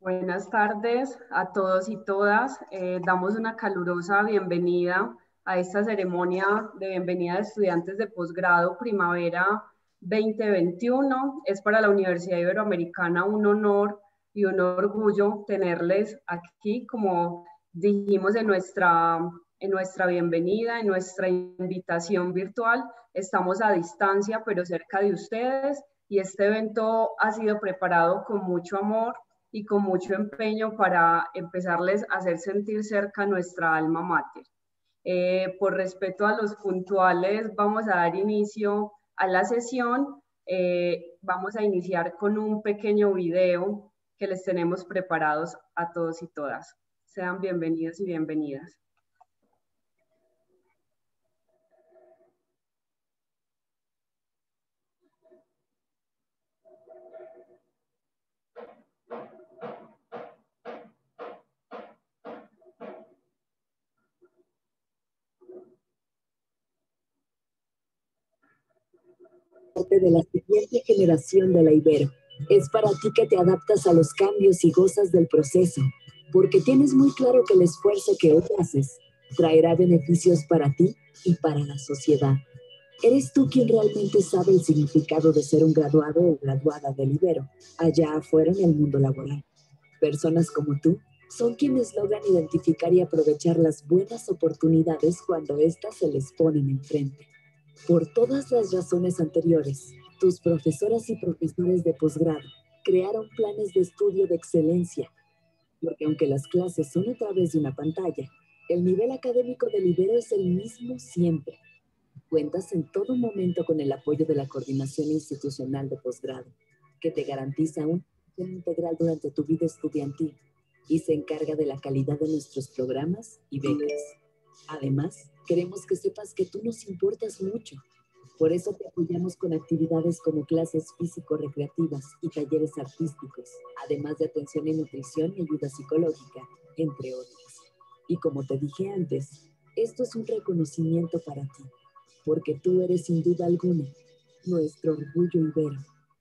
Buenas tardes a todos y todas. Damos una calurosa bienvenida a esta ceremonia de bienvenida de estudiantes de posgrado Primavera 2021. Es para la Universidad Iberoamericana un honor y un orgullo tenerles aquí, como dijimos en nuestra bienvenida, en nuestra invitación virtual. Estamos a distancia, pero cerca de ustedes, y este evento ha sido preparado con mucho amor y con mucho empeño para empezarles a hacer sentir cerca nuestra alma mater. Por respeto a los puntuales, vamos a dar inicio a la sesión. Vamos a iniciar con un pequeño video que les tenemos preparados a todos y todas. Sean bienvenidos y bienvenidas. De la siguiente generación de la Ibero. Es para ti que te adaptas a los cambios y gozas del proceso, porque tienes muy claro que el esfuerzo que hoy haces traerá beneficios para ti y para la sociedad. Eres tú quien realmente sabe el significado de ser un graduado o graduada del Ibero, allá afuera en el mundo laboral. Personas como tú son quienes logran identificar y aprovechar las buenas oportunidades cuando éstas se les ponen enfrente. Por todas las razones anteriores, tus profesoras y profesores de posgrado crearon planes de estudio de excelencia, porque aunque las clases son a través de una pantalla, el nivel académico del Ibero es el mismo siempre. Cuentas en todo momento con el apoyo de la Coordinación Institucional de Posgrado, que te garantiza un atención integral durante tu vida estudiantil y se encarga de la calidad de nuestros programas y becas. Además, queremos que sepas que tú nos importas mucho. Por eso te apoyamos con actividades como clases físico-recreativas y talleres artísticos, además de atención en nutrición y ayuda psicológica, entre otras. Y como te dije antes, esto es un reconocimiento para ti, porque tú eres sin duda alguna nuestro orgullo ibero.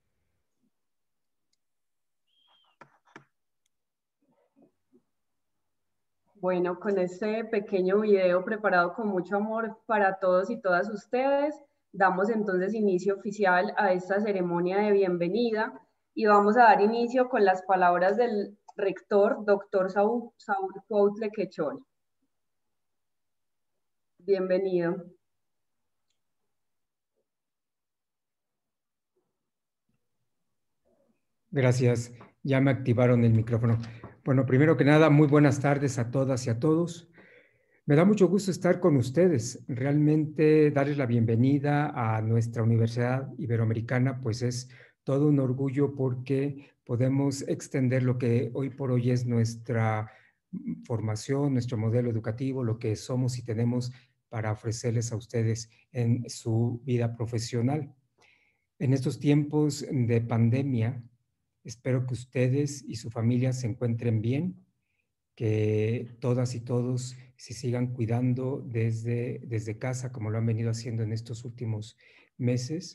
Bueno, con este pequeño video preparado con mucho amor para todos y todas ustedes, damos entonces inicio oficial a esta ceremonia de bienvenida y vamos a dar inicio con las palabras del rector, doctor Saúl Cuautle Quechol. Bienvenido. Gracias, ya me activaron el micrófono. Bueno, primero que nada, muy buenas tardes a todas y a todos. Me da mucho gusto estar con ustedes. Realmente darles la bienvenida a nuestra Universidad Iberoamericana, pues es todo un orgullo porque podemos extender lo que hoy por hoy es nuestra formación, nuestro modelo educativo, lo que somos y tenemos para ofrecerles a ustedes en su vida profesional. En estos tiempos de pandemia, espero que ustedes y su familia se encuentren bien, que todas y todos se sigan cuidando desde casa, como lo han venido haciendo en estos últimos meses.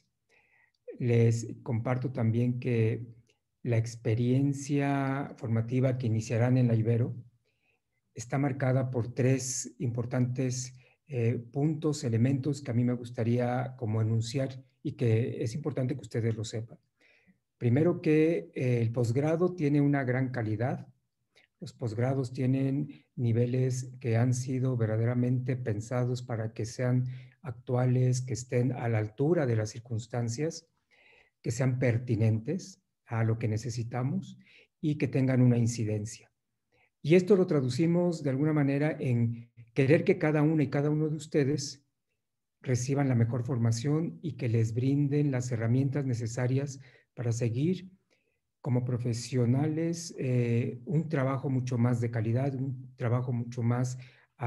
Les comparto también que la experiencia formativa que iniciarán en la Ibero está marcada por tres importantes puntos, elementos que a mí me gustaría como enunciar y que es importante que ustedes lo sepan. Primero, que el posgrado tiene una gran calidad. Los posgrados tienen niveles que han sido verdaderamente pensados para que sean actuales, que estén a la altura de las circunstancias, que sean pertinentes a lo que necesitamos y que tengan una incidencia. Y esto lo traducimos de alguna manera en querer que cada una y cada uno de ustedes reciban la mejor formación y que les brinden las herramientas necesarias para seguir como profesionales un trabajo mucho más de calidad, un trabajo mucho más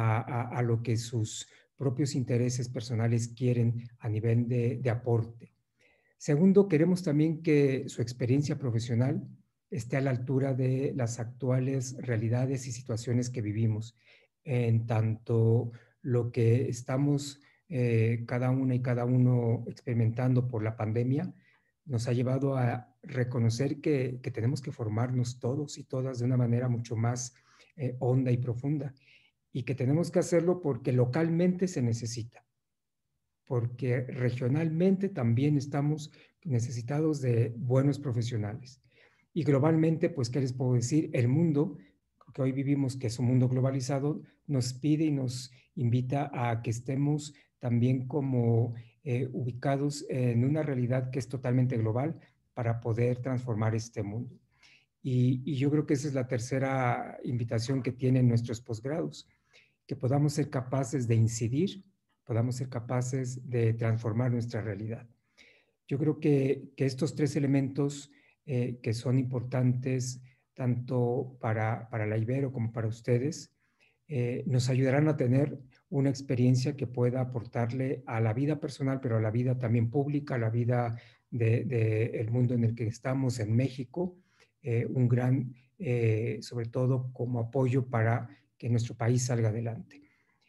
a lo que sus propios intereses personales quieren a nivel de aporte. Segundo, queremos también que su experiencia profesional esté a la altura de las actuales realidades y situaciones que vivimos, en tanto lo que estamos cada una y cada uno experimentando por la pandemia nos ha llevado a reconocer que tenemos que formarnos todos y todas de una manera mucho más honda y profunda, y que tenemos que hacerlo porque localmente se necesita, porque regionalmente también estamos necesitados de buenos profesionales. Y globalmente, pues, ¿qué les puedo decir? El mundo que hoy vivimos, que es un mundo globalizado, nos pide y nos invita a que estemos también como ubicados en una realidad que es totalmente global para poder transformar este mundo. Y yo creo que esa es la tercera invitación que tienen nuestros posgrados, que podamos ser capaces de incidir, podamos ser capaces de transformar nuestra realidad. Yo creo que estos tres elementos que son importantes tanto para la Ibero como para ustedes, nos ayudarán a tener una experiencia que pueda aportarle a la vida personal, pero a la vida también pública, a la vida del mundo en el que estamos, en México, un gran, sobre todo como apoyo para que nuestro país salga adelante.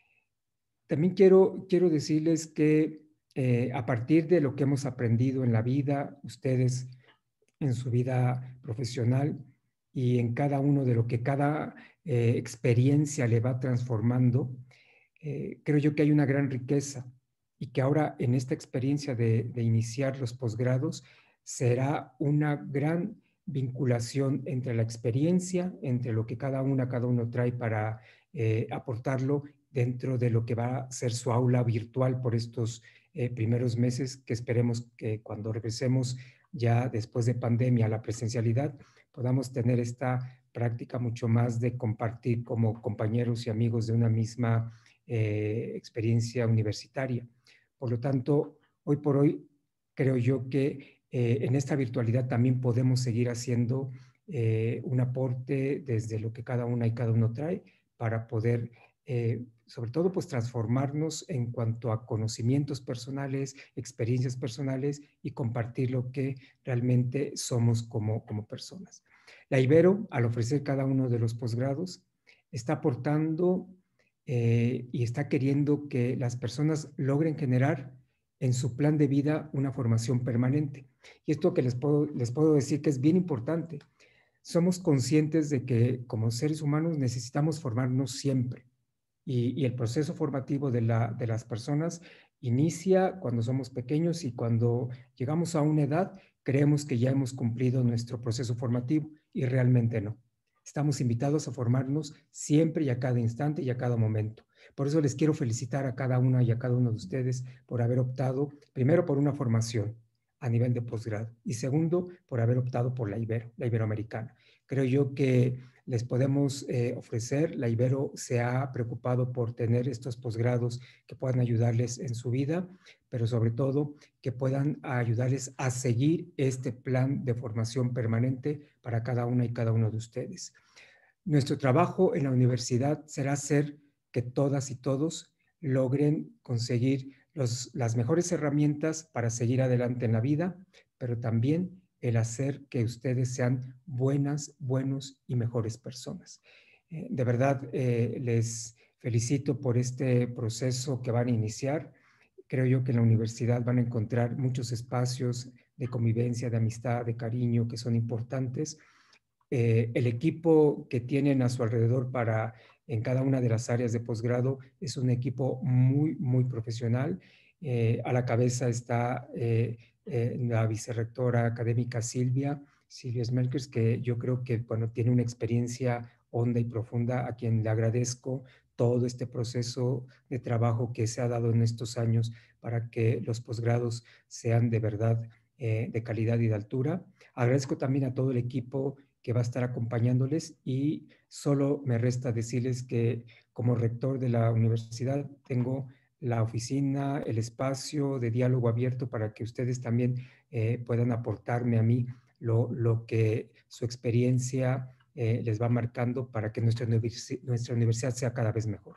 También quiero decirles que a partir de lo que hemos aprendido en la vida, ustedes en su vida profesional y en cada uno de lo que cada experiencia le va transformando, creo yo que hay una gran riqueza y que ahora en esta experiencia de iniciar los posgrados será una gran vinculación entre la experiencia, entre lo que cada uno trae para aportarlo dentro de lo que va a ser su aula virtual por estos primeros meses, que esperemos que cuando regresemos ya después de pandemia a la presencialidad, podamos tener esta práctica mucho más de compartir como compañeros y amigos de una misma experiencia universitaria. Por lo tanto, hoy por hoy, creo yo que en esta virtualidad también podemos seguir haciendo un aporte desde lo que cada una y cada uno trae para poder sobre todo, pues transformarnos en cuanto a conocimientos personales, experiencias personales y compartir lo que realmente somos como personas. La Ibero, al ofrecer cada uno de los posgrados, está aportando y está queriendo que las personas logren generar en su plan de vida una formación permanente. Y esto que les puedo decir que es bien importante. Somos conscientes de que como seres humanos necesitamos formarnos siempre. Y el proceso formativo de las personas inicia cuando somos pequeños y cuando llegamos a una edad creemos que ya hemos cumplido nuestro proceso formativo y realmente no. Estamos invitados a formarnos siempre y a cada instante y a cada momento. Por eso les quiero felicitar a cada una y a cada uno de ustedes por haber optado, primero, por una formación a nivel de posgrado y segundo, por haber optado por la Ibero, la Iberoamericana. Creo yo que les podemos ofrecer. La Ibero se ha preocupado por tener estos posgrados que puedan ayudarles en su vida, pero sobre todo que puedan ayudarles a seguir este plan de formación permanente para cada una y cada uno de ustedes. Nuestro trabajo en la universidad será hacer que todas y todos logren conseguir las mejores herramientas para seguir adelante en la vida, pero también el hacer que ustedes sean buenos y mejores personas. De verdad, les felicito por este proceso que van a iniciar. Creo yo que en la universidad van a encontrar muchos espacios de convivencia, de amistad, de cariño, que son importantes. El equipo que tienen a su alrededor en cada una de las áreas de posgrado es un equipo muy profesional. A la cabeza está la vicerrectora académica Silvia Smerkers, que yo creo que bueno, tiene una experiencia honda y profunda, a quien le agradezco todo este proceso de trabajo que se ha dado en estos años para que los posgrados sean de verdad de calidad y de altura. Agradezco también a todo el equipo que va a estar acompañándoles y solo me resta decirles que como rector de la universidad tengo la oficina, el espacio de diálogo abierto para que ustedes también puedan aportarme a mí lo que su experiencia les va marcando para que nuestra universidad sea cada vez mejor.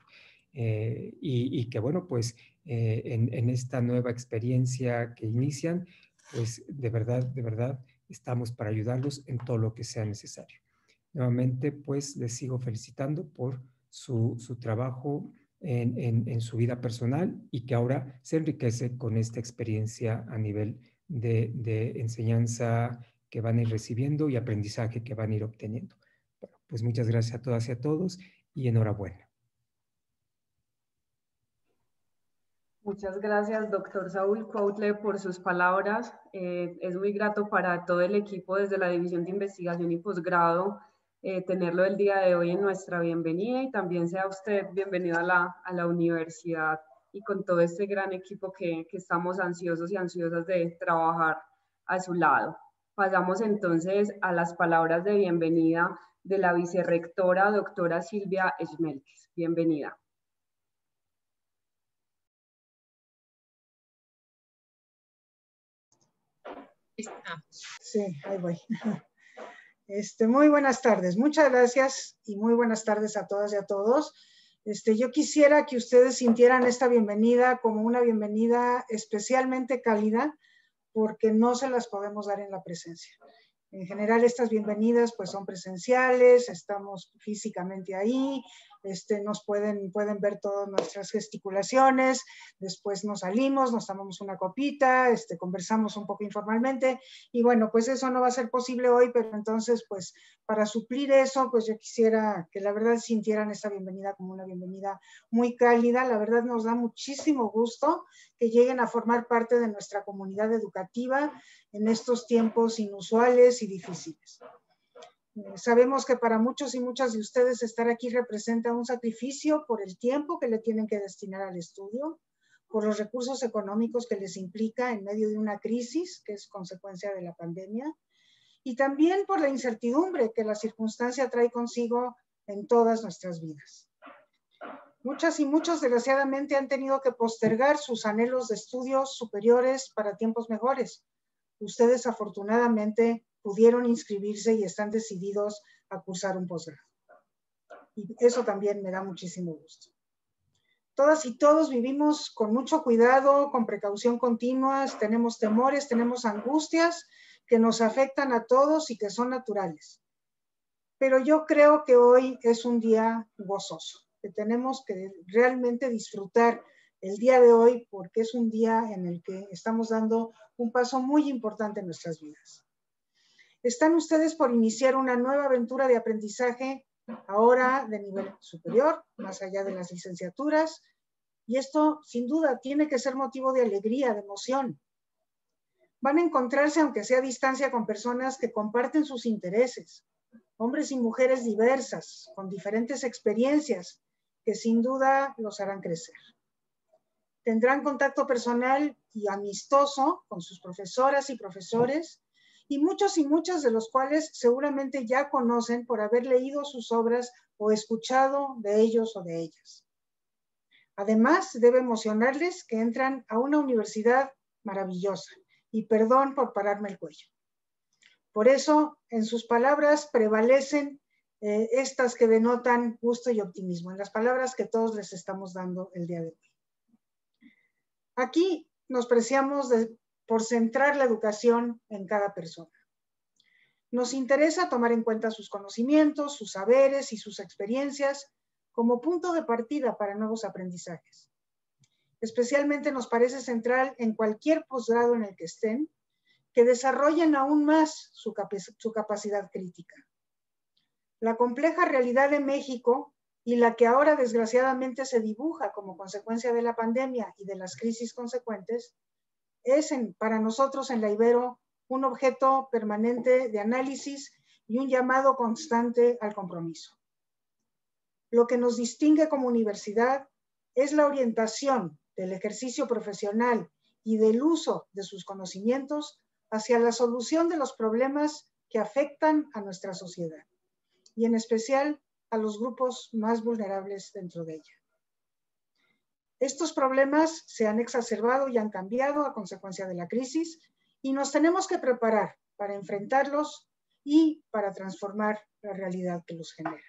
Y que bueno, pues en esta nueva experiencia que inician, pues de verdad, estamos para ayudarlos en todo lo que sea necesario. Nuevamente, pues les sigo felicitando por su trabajo en su vida personal y que ahora se enriquece con esta experiencia a nivel de enseñanza que van a ir recibiendo y aprendizaje que van a ir obteniendo. Bueno, pues muchas gracias a todas y a todos y enhorabuena. Muchas gracias, doctor Saúl Cuautle, por sus palabras. Es muy grato para todo el equipo desde la División de Investigación y Posgrado tenerlo el día de hoy en nuestra bienvenida, y también sea usted bienvenido a la universidad y con todo este gran equipo que estamos ansiosos y ansiosas de trabajar a su lado. Pasamos entonces a las palabras de bienvenida de la vicerrectora, doctora Silvia Schmelkes. Bienvenida. Sí, ahí voy. Muy buenas tardes, muchas gracias y muy buenas tardes a todas y a todos. Yo quisiera que ustedes sintieran esta bienvenida como una bienvenida especialmente cálida, porque no se las podemos dar en la presencia. En general, estas bienvenidas pues son presenciales, estamos físicamente ahí, nos pueden ver todas nuestras gesticulaciones, después nos salimos, nos tomamos una copita, conversamos un poco informalmente, y bueno, pues eso no va a ser posible hoy, pero entonces pues para suplir eso, pues yo quisiera que la verdad sintieran esta bienvenida como una bienvenida muy cálida. La verdad nos da muchísimo gusto que lleguen a formar parte de nuestra comunidad educativa en estos tiempos inusuales y difíciles. Sabemos que para muchos y muchas de ustedes estar aquí representa un sacrificio por el tiempo que le tienen que destinar al estudio, por los recursos económicos que les implica en medio de una crisis que es consecuencia de la pandemia, y también por la incertidumbre que la circunstancia trae consigo en todas nuestras vidas. Muchas y muchos, desgraciadamente, han tenido que postergar sus anhelos de estudios superiores para tiempos mejores. Ustedes, afortunadamente, pudieron inscribirse y están decididos a cursar un posgrado. Y eso también me da muchísimo gusto. Todas y todos vivimos con mucho cuidado, con precaución continua, tenemos temores, tenemos angustias que nos afectan a todos y que son naturales. Pero yo creo que hoy es un día gozoso, que tenemos que realmente disfrutar el día de hoy, porque es un día en el que estamos dando un paso muy importante en nuestras vidas. Están ustedes por iniciar una nueva aventura de aprendizaje, ahora de nivel superior, más allá de las licenciaturas, y esto sin duda tiene que ser motivo de alegría, de emoción. Van a encontrarse, aunque sea a distancia, con personas que comparten sus intereses, hombres y mujeres diversas, con diferentes experiencias, que sin duda los harán crecer. Tendrán contacto personal y amistoso con sus profesoras y profesores, y muchas de los cuales seguramente ya conocen por haber leído sus obras o escuchado de ellos o de ellas. Además, debe emocionarles que entran a una universidad maravillosa, y perdón por pararme el cuello. Por eso, en sus palabras prevalecen estas que denotan gusto y optimismo, en las palabras que todos les estamos dando el día de hoy. Aquí nos preciamos por centrar la educación en cada persona. Nos interesa tomar en cuenta sus conocimientos, sus saberes y sus experiencias como punto de partida para nuevos aprendizajes. Especialmente nos parece central en cualquier posgrado en el que estén, que desarrollen aún más su capacidad crítica. La compleja realidad de México y la que ahora desgraciadamente se dibuja como consecuencia de la pandemia y de las crisis consecuentes, es para nosotros en la Ibero un objeto permanente de análisis y un llamado constante al compromiso. Lo que nos distingue como universidad es la orientación del ejercicio profesional y del uso de sus conocimientos hacia la solución de los problemas que afectan a nuestra sociedad, y en especial a los grupos más vulnerables dentro de ella. Estos problemas se han exacerbado y han cambiado a consecuencia de la crisis, y nos tenemos que preparar para enfrentarlos y para transformar la realidad que los genera.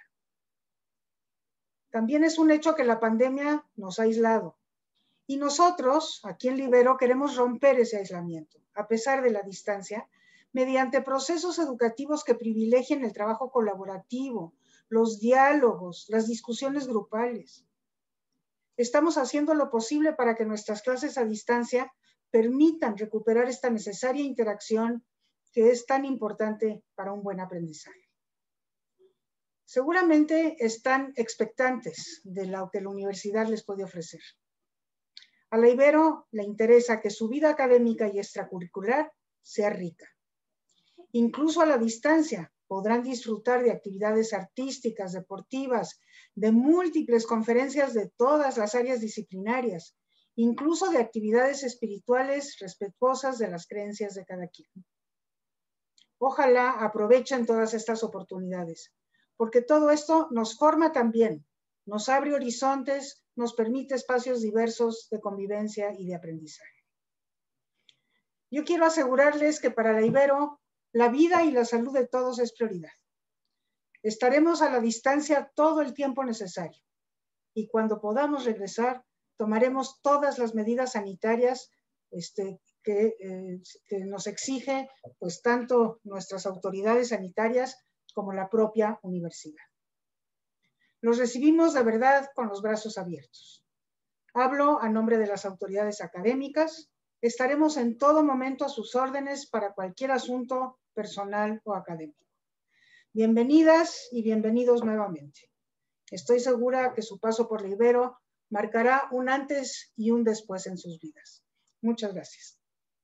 También es un hecho que la pandemia nos ha aislado, y nosotros, aquí en Libero, queremos romper ese aislamiento, a pesar de la distancia, mediante procesos educativos que privilegien el trabajo colaborativo, los diálogos, las discusiones grupales. Estamos haciendo lo posible para que nuestras clases a distancia permitan recuperar esta necesaria interacción que es tan importante para un buen aprendizaje. Seguramente están expectantes de lo que la universidad les puede ofrecer. A la Ibero le interesa que su vida académica y extracurricular sea rica. Incluso a la distancia podrán disfrutar de actividades artísticas, deportivas, de múltiples conferencias de todas las áreas disciplinarias, incluso de actividades espirituales respetuosas de las creencias de cada quien. Ojalá aprovechen todas estas oportunidades, porque todo esto nos forma también, nos abre horizontes, nos permite espacios diversos de convivencia y de aprendizaje. Yo quiero asegurarles que para la Ibero, la vida y la salud de todos es prioridad. Estaremos a la distancia todo el tiempo necesario y cuando podamos regresar, tomaremos todas las medidas sanitarias que nos exige pues tanto nuestras autoridades sanitarias como la propia universidad. Los recibimos de verdad con los brazos abiertos. Hablo a nombre de las autoridades académicas. Estaremos en todo momento a sus órdenes para cualquier asunto personal o académico. Bienvenidas y bienvenidos nuevamente. Estoy segura que su paso por la Ibero marcará un antes y un después en sus vidas. Muchas gracias.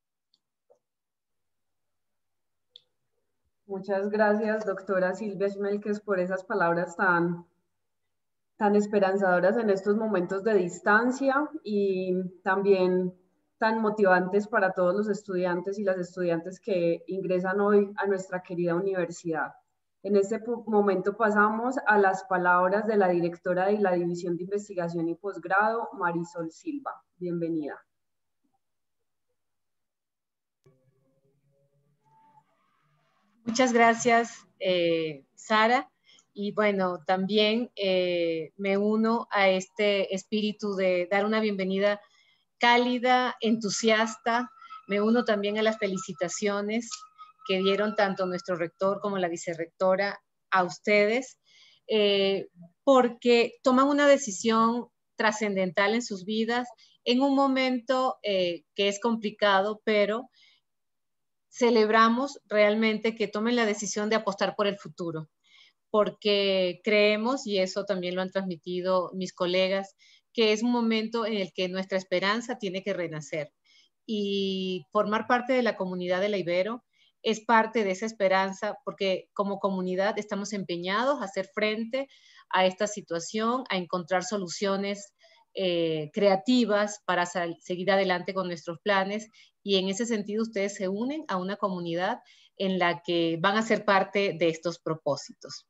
Muchas gracias, doctora Silvia Schmelkes, por esas palabras tan esperanzadoras en estos momentos de distancia y también tan motivantes para todos los estudiantes y las estudiantes que ingresan hoy a nuestra querida universidad. En este momento pasamos a las palabras de la directora de la División de Investigación y Posgrado, Marisol Silva. Bienvenida. Muchas gracias, Sara. Y bueno, también me uno a este espíritu de dar una bienvenida cálida, entusiasta. Me uno también a las felicitaciones que dieron tanto nuestro rector como la vicerrectora a ustedes, porque toman una decisión trascendental en sus vidas en un momento que es complicado, pero celebramos realmente que tomen la decisión de apostar por el futuro, porque creemos, y eso también lo han transmitido mis colegas, que es un momento en el que nuestra esperanza tiene que renacer. Y formar parte de la comunidad de la Ibero es parte de esa esperanza, porque como comunidad estamos empeñados a hacer frente a esta situación, a encontrar soluciones creativas para seguir adelante con nuestros planes, y en ese sentido ustedes se unen a una comunidad en la que van a ser parte de estos propósitos.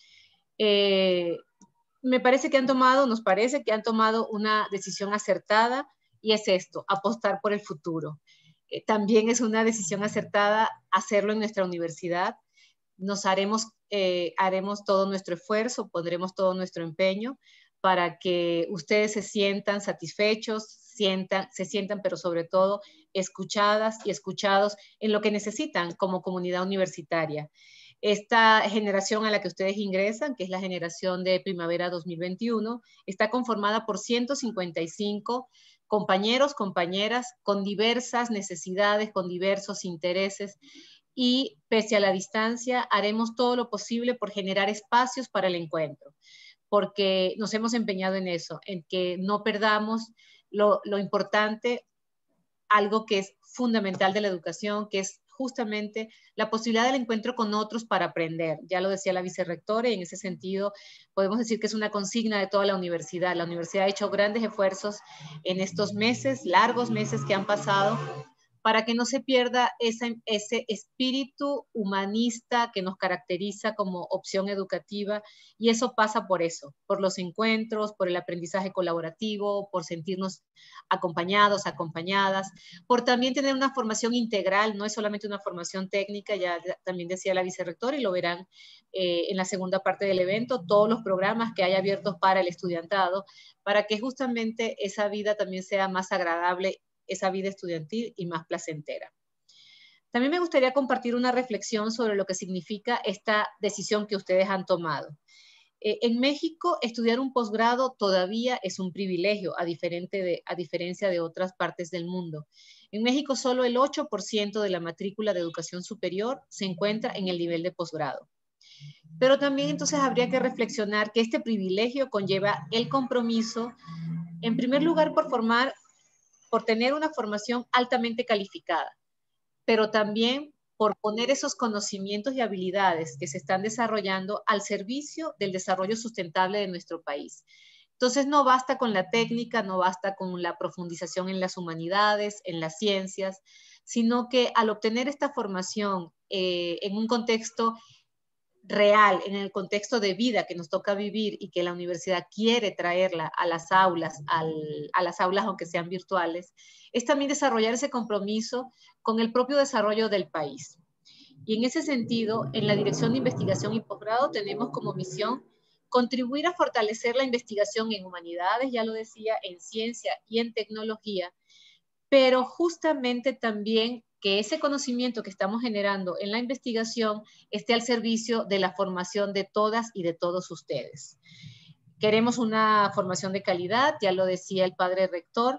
Me parece que nos parece que han tomado una decisión acertada, y es esto, apostar por el futuro. También es una decisión acertada hacerlo en nuestra universidad. Haremos todo nuestro esfuerzo, pondremos todo nuestro empeño para que ustedes se sientan satisfechos, se sientan, pero sobre todo escuchadas y escuchados en lo que necesitan como comunidad universitaria. Esta generación a la que ustedes ingresan, que es la generación de primavera 2021, está conformada por 155 compañeros, compañeras, con diversas necesidades, con diversos intereses, y pese a la distancia, haremos todo lo posible por generar espacios para el encuentro, porque nos hemos empeñado en eso, en que no perdamos lo importante, algo que es fundamental de la educación, que es justamente la posibilidad del encuentro con otros para aprender. Ya lo decía la vicerrectora, y en ese sentido podemos decir que es una consigna de toda la universidad. La universidad ha hecho grandes esfuerzos en estos meses, largos meses que han pasado, para que no se pierda ese espíritu humanista que nos caracteriza como opción educativa, y eso pasa por eso, por los encuentros, por el aprendizaje colaborativo, por sentirnos acompañados, acompañadas, por también tener una formación integral, no es solamente una formación técnica, ya también decía la vicerrectora, y lo verán en la segunda parte del evento, todos los programas que hay abiertos para el estudiantado, para que justamente esa vida también sea más agradable, esa vida estudiantil, y más placentera. También me gustaría compartir una reflexión sobre lo que significa esta decisión que ustedes han tomado. En México, estudiar un posgrado todavía es un privilegio, a diferencia de otras partes del mundo. En México solo el 8% de la matrícula de educación superior se encuentra en el nivel de posgrado. Pero también entonces habría que reflexionar que este privilegio conlleva el compromiso, en primer lugar, por tener una formación altamente calificada, pero también por poner esos conocimientos y habilidades que se están desarrollando al servicio del desarrollo sustentable de nuestro país. Entonces no basta con la técnica, no basta con la profundización en las humanidades, en las ciencias, sino que al obtener esta formación en un contexto real, en el contexto de vida que nos toca vivir y que la universidad quiere traerla a las aulas, aunque sean virtuales, es también desarrollar ese compromiso con el propio desarrollo del país. Y en ese sentido, en la Dirección de Investigación y Posgrado tenemos como misión contribuir a fortalecer la investigación en humanidades, ya lo decía, en ciencia y en tecnología, pero justamente también que ese conocimiento que estamos generando en la investigación esté al servicio de la formación de todas y de todos ustedes. Queremos una formación de calidad, ya lo decía el padre rector,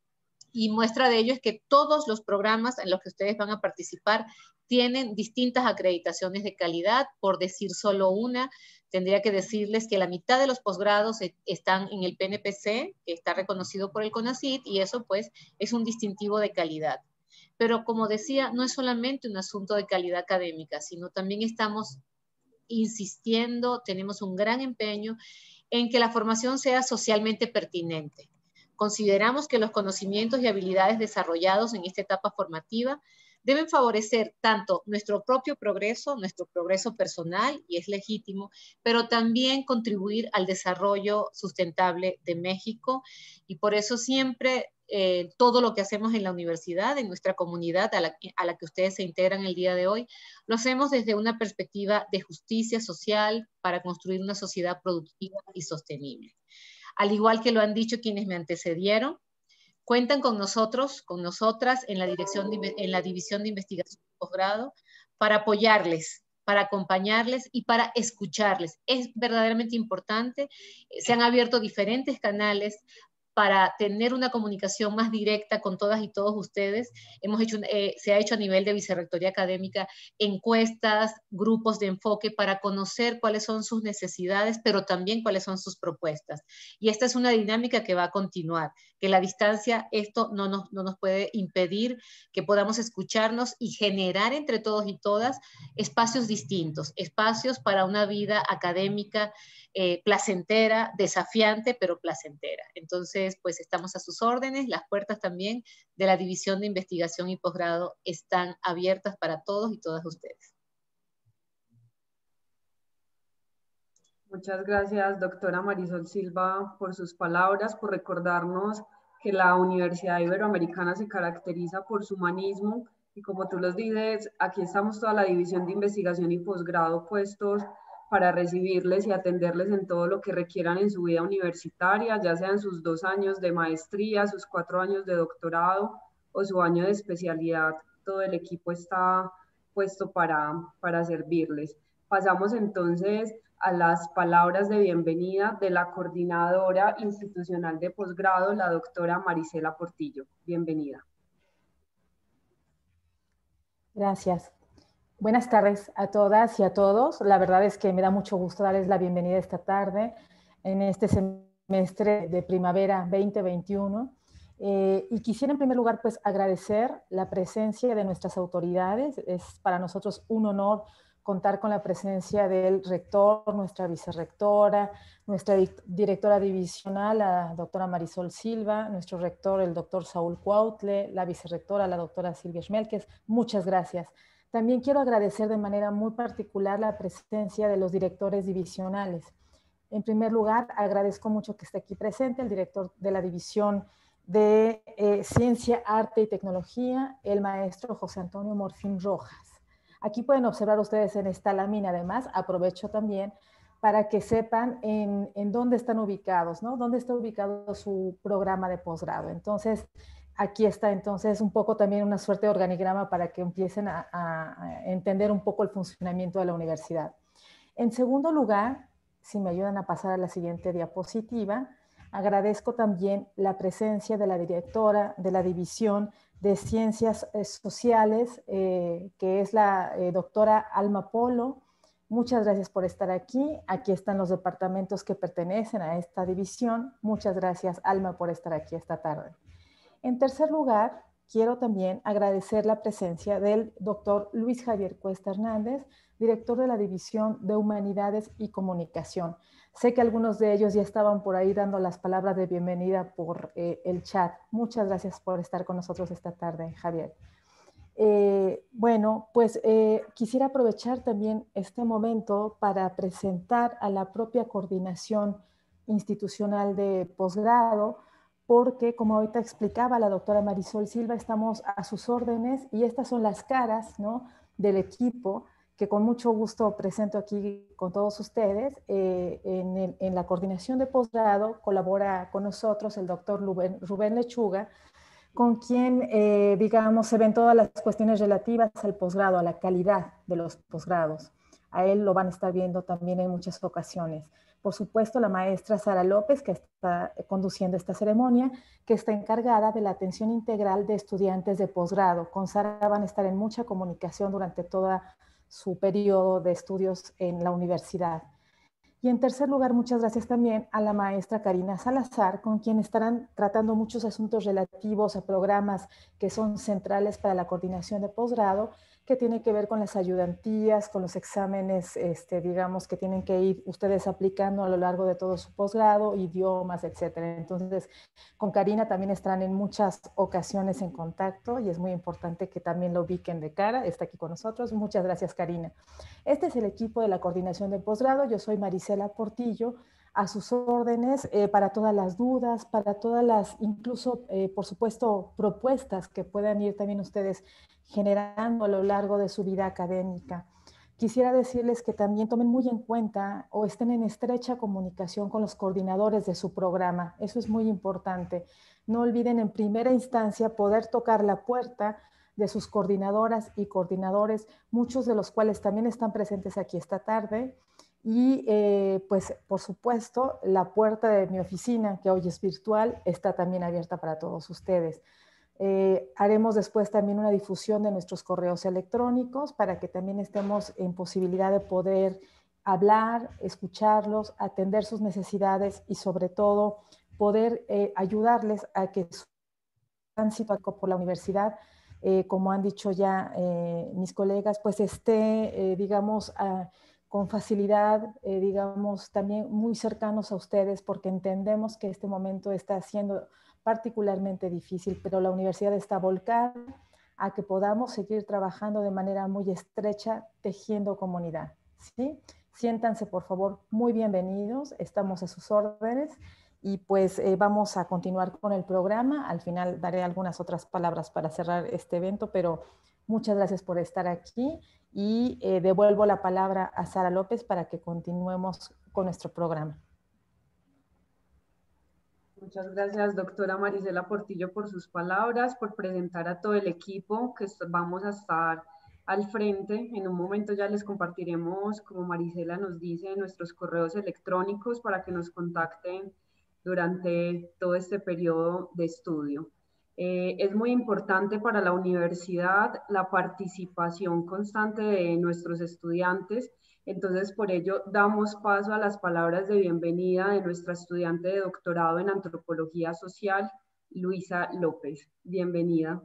y muestra de ello es que todos los programas en los que ustedes van a participar tienen distintas acreditaciones de calidad. Por decir solo una, tendría que decirles que la mitad de los posgrados están en el PNPC, que está reconocido por el CONACYT, y eso pues es un distintivo de calidad. Pero como decía, no es solamente un asunto de calidad académica, sino también estamos insistiendo, tenemos un gran empeño en que la formación sea socialmente pertinente. Consideramos que los conocimientos y habilidades desarrollados en esta etapa formativa deben favorecer tanto nuestro propio progreso personal, y es legítimo, pero también contribuir al desarrollo sustentable de México. Y por eso siempre todo lo que hacemos en la universidad, en nuestra comunidad a la que ustedes se integran el día de hoy, lo hacemos desde una perspectiva de justicia social para construir una sociedad productiva y sostenible. Al igual que lo han dicho quienes me antecedieron, cuentan con nosotros, con nosotras en la División de Investigación y Posgrado para apoyarles, para acompañarles y para escucharles. Es verdaderamente importante. Se han abierto diferentes canales para tener una comunicación más directa con todas y todos ustedes. Se ha hecho a nivel de Vicerrectoría Académica encuestas, grupos de enfoque para conocer cuáles son sus necesidades, pero también cuáles son sus propuestas. Y esta es una dinámica que va a continuar, que la distancia, esto no nos puede impedir que podamos escucharnos y generar entre todos y todas espacios distintos, espacios para una vida académica placentera, desafiante, pero placentera. Entonces, pues estamos a sus órdenes. Las puertas también de la División de Investigación y Posgrado están abiertas para todos y todas ustedes. Muchas gracias, doctora Marisol Silva, por sus palabras, por recordarnos que la Universidad Iberoamericana se caracteriza por su humanismo y como tú los dices, aquí estamos toda la División de Investigación y Posgrado puestos para recibirles y atenderles en todo lo que requieran en su vida universitaria, ya sean sus 2 años de maestría, sus 4 años de doctorado o su año de especialidad. Todo el equipo está puesto para servirles. Pasamos entonces a las palabras de bienvenida de la coordinadora institucional de posgrado, la doctora Marisela Portillo. Bienvenida. Gracias. Buenas tardes a todas y a todos. La verdad es que me da mucho gusto darles la bienvenida esta tarde en este semestre de primavera 2021. Y quisiera en primer lugar pues agradecer la presencia de nuestras autoridades. Es para nosotros un honor contar con la presencia del rector, nuestra vicerrectora, nuestra directora divisional, la doctora Marisol Silva, nuestro rector, el doctor Saúl Cuautle, la vicerrectora, la doctora Silvia Schmelkes. Muchas gracias. También quiero agradecer de manera muy particular la presencia de los directores divisionales. En primer lugar, agradezco mucho que esté aquí presente el director de la División de Ciencia, Arte y Tecnología, el maestro José Antonio Morfín Rojas. Aquí pueden observar ustedes en esta lámina, además, aprovecho también para que sepan en dónde están ubicados, ¿no? Dónde está ubicado su programa de posgrado. Entonces, aquí está entonces un poco también una suerte de organigrama para que empiecen a entender un poco el funcionamiento de la universidad. En segundo lugar, si me ayudan a pasar a la siguiente diapositiva, agradezco también la presencia de la directora de la División de Ciencias Sociales, que es la doctora Alma Polo. Muchas gracias por estar aquí. Aquí están los departamentos que pertenecen a esta división. Muchas gracias, Alma, por estar aquí esta tarde. En tercer lugar, quiero también agradecer la presencia del doctor Luis Javier Cuesta Hernández, director de la División de Humanidades y Comunicación. Sé que algunos de ellos ya estaban por ahí dando las palabras de bienvenida por el chat. Muchas gracias por estar con nosotros esta tarde, Javier. Bueno, pues quisiera aprovechar también este momento para presentar a la propia coordinación institucional de posgrado, porque como ahorita explicaba la doctora Marisol Silva, estamos a sus órdenes y estas son las caras, ¿no?, del equipo que con mucho gusto presento aquí con todos ustedes. En la coordinación de posgrado colabora con nosotros el doctor Rubén Lechuga, con quien, digamos, se ven todas las cuestiones relativas al posgrado, a la calidad de los posgrados. A él lo van a estar viendo también en muchas ocasiones. Por supuesto, la maestra Sara López, que está conduciendo esta ceremonia, que está encargada de la atención integral de estudiantes de posgrado. Con Sara van a estar en mucha comunicación durante todo su periodo de estudios en la universidad. Y en tercer lugar, muchas gracias también a la maestra Karina Salazar, con quien estarán tratando muchos asuntos relativos a programas que son centrales para la coordinación de posgrado, que tiene que ver con las ayudantías, con los exámenes, digamos, que tienen que ir ustedes aplicando a lo largo de todo su posgrado, idiomas, etcétera. Entonces, con Karina también estarán en muchas ocasiones en contacto y es muy importante que también lo ubiquen de cara. Está aquí con nosotros. Muchas gracias, Karina. Este es el equipo de la coordinación de posgrado. Yo soy Marisela Portillo, a sus órdenes para todas las dudas, para todas las, incluso, por supuesto, propuestas que puedan ir también ustedes generando a lo largo de su vida académica. Quisiera decirles que también tomen muy en cuenta o estén en estrecha comunicación con los coordinadores de su programa. Eso es muy importante. No olviden en primera instancia poder tocar la puerta de sus coordinadoras y coordinadores, muchos de los cuales también están presentes aquí esta tarde. Y pues por supuesto la puerta de mi oficina, que hoy es virtual, está también abierta para todos ustedes. Haremos después también una difusión de nuestros correos electrónicos para que también estemos en posibilidad de poder hablar, escucharlos, atender sus necesidades y sobre todo poder ayudarles a que su tránsito por la universidad, como han dicho ya mis colegas, pues esté, digamos, con facilidad, digamos, también muy cercanos a ustedes, porque entendemos que este momento está siendo particularmente difícil, pero la universidad está volcada a que podamos seguir trabajando de manera muy estrecha, tejiendo comunidad, ¿sí? Siéntanse, por favor, muy bienvenidos, estamos a sus órdenes y pues vamos a continuar con el programa. Al final daré algunas otras palabras para cerrar este evento, pero muchas gracias por estar aquí y devuelvo la palabra a Sara López para que continuemos con nuestro programa. Muchas gracias, doctora Marisela Portillo, por sus palabras, por presentar a todo el equipo que vamos a estar al frente. En un momento ya les compartiremos, como Marisela nos dice, nuestros correos electrónicos para que nos contacten durante todo este periodo de estudio. Es muy importante para la universidad la participación constante de nuestros estudiantes. Entonces, por ello, damos paso a las palabras de bienvenida de nuestra estudiante de doctorado en Antropología Social, Luisa López. Bienvenida.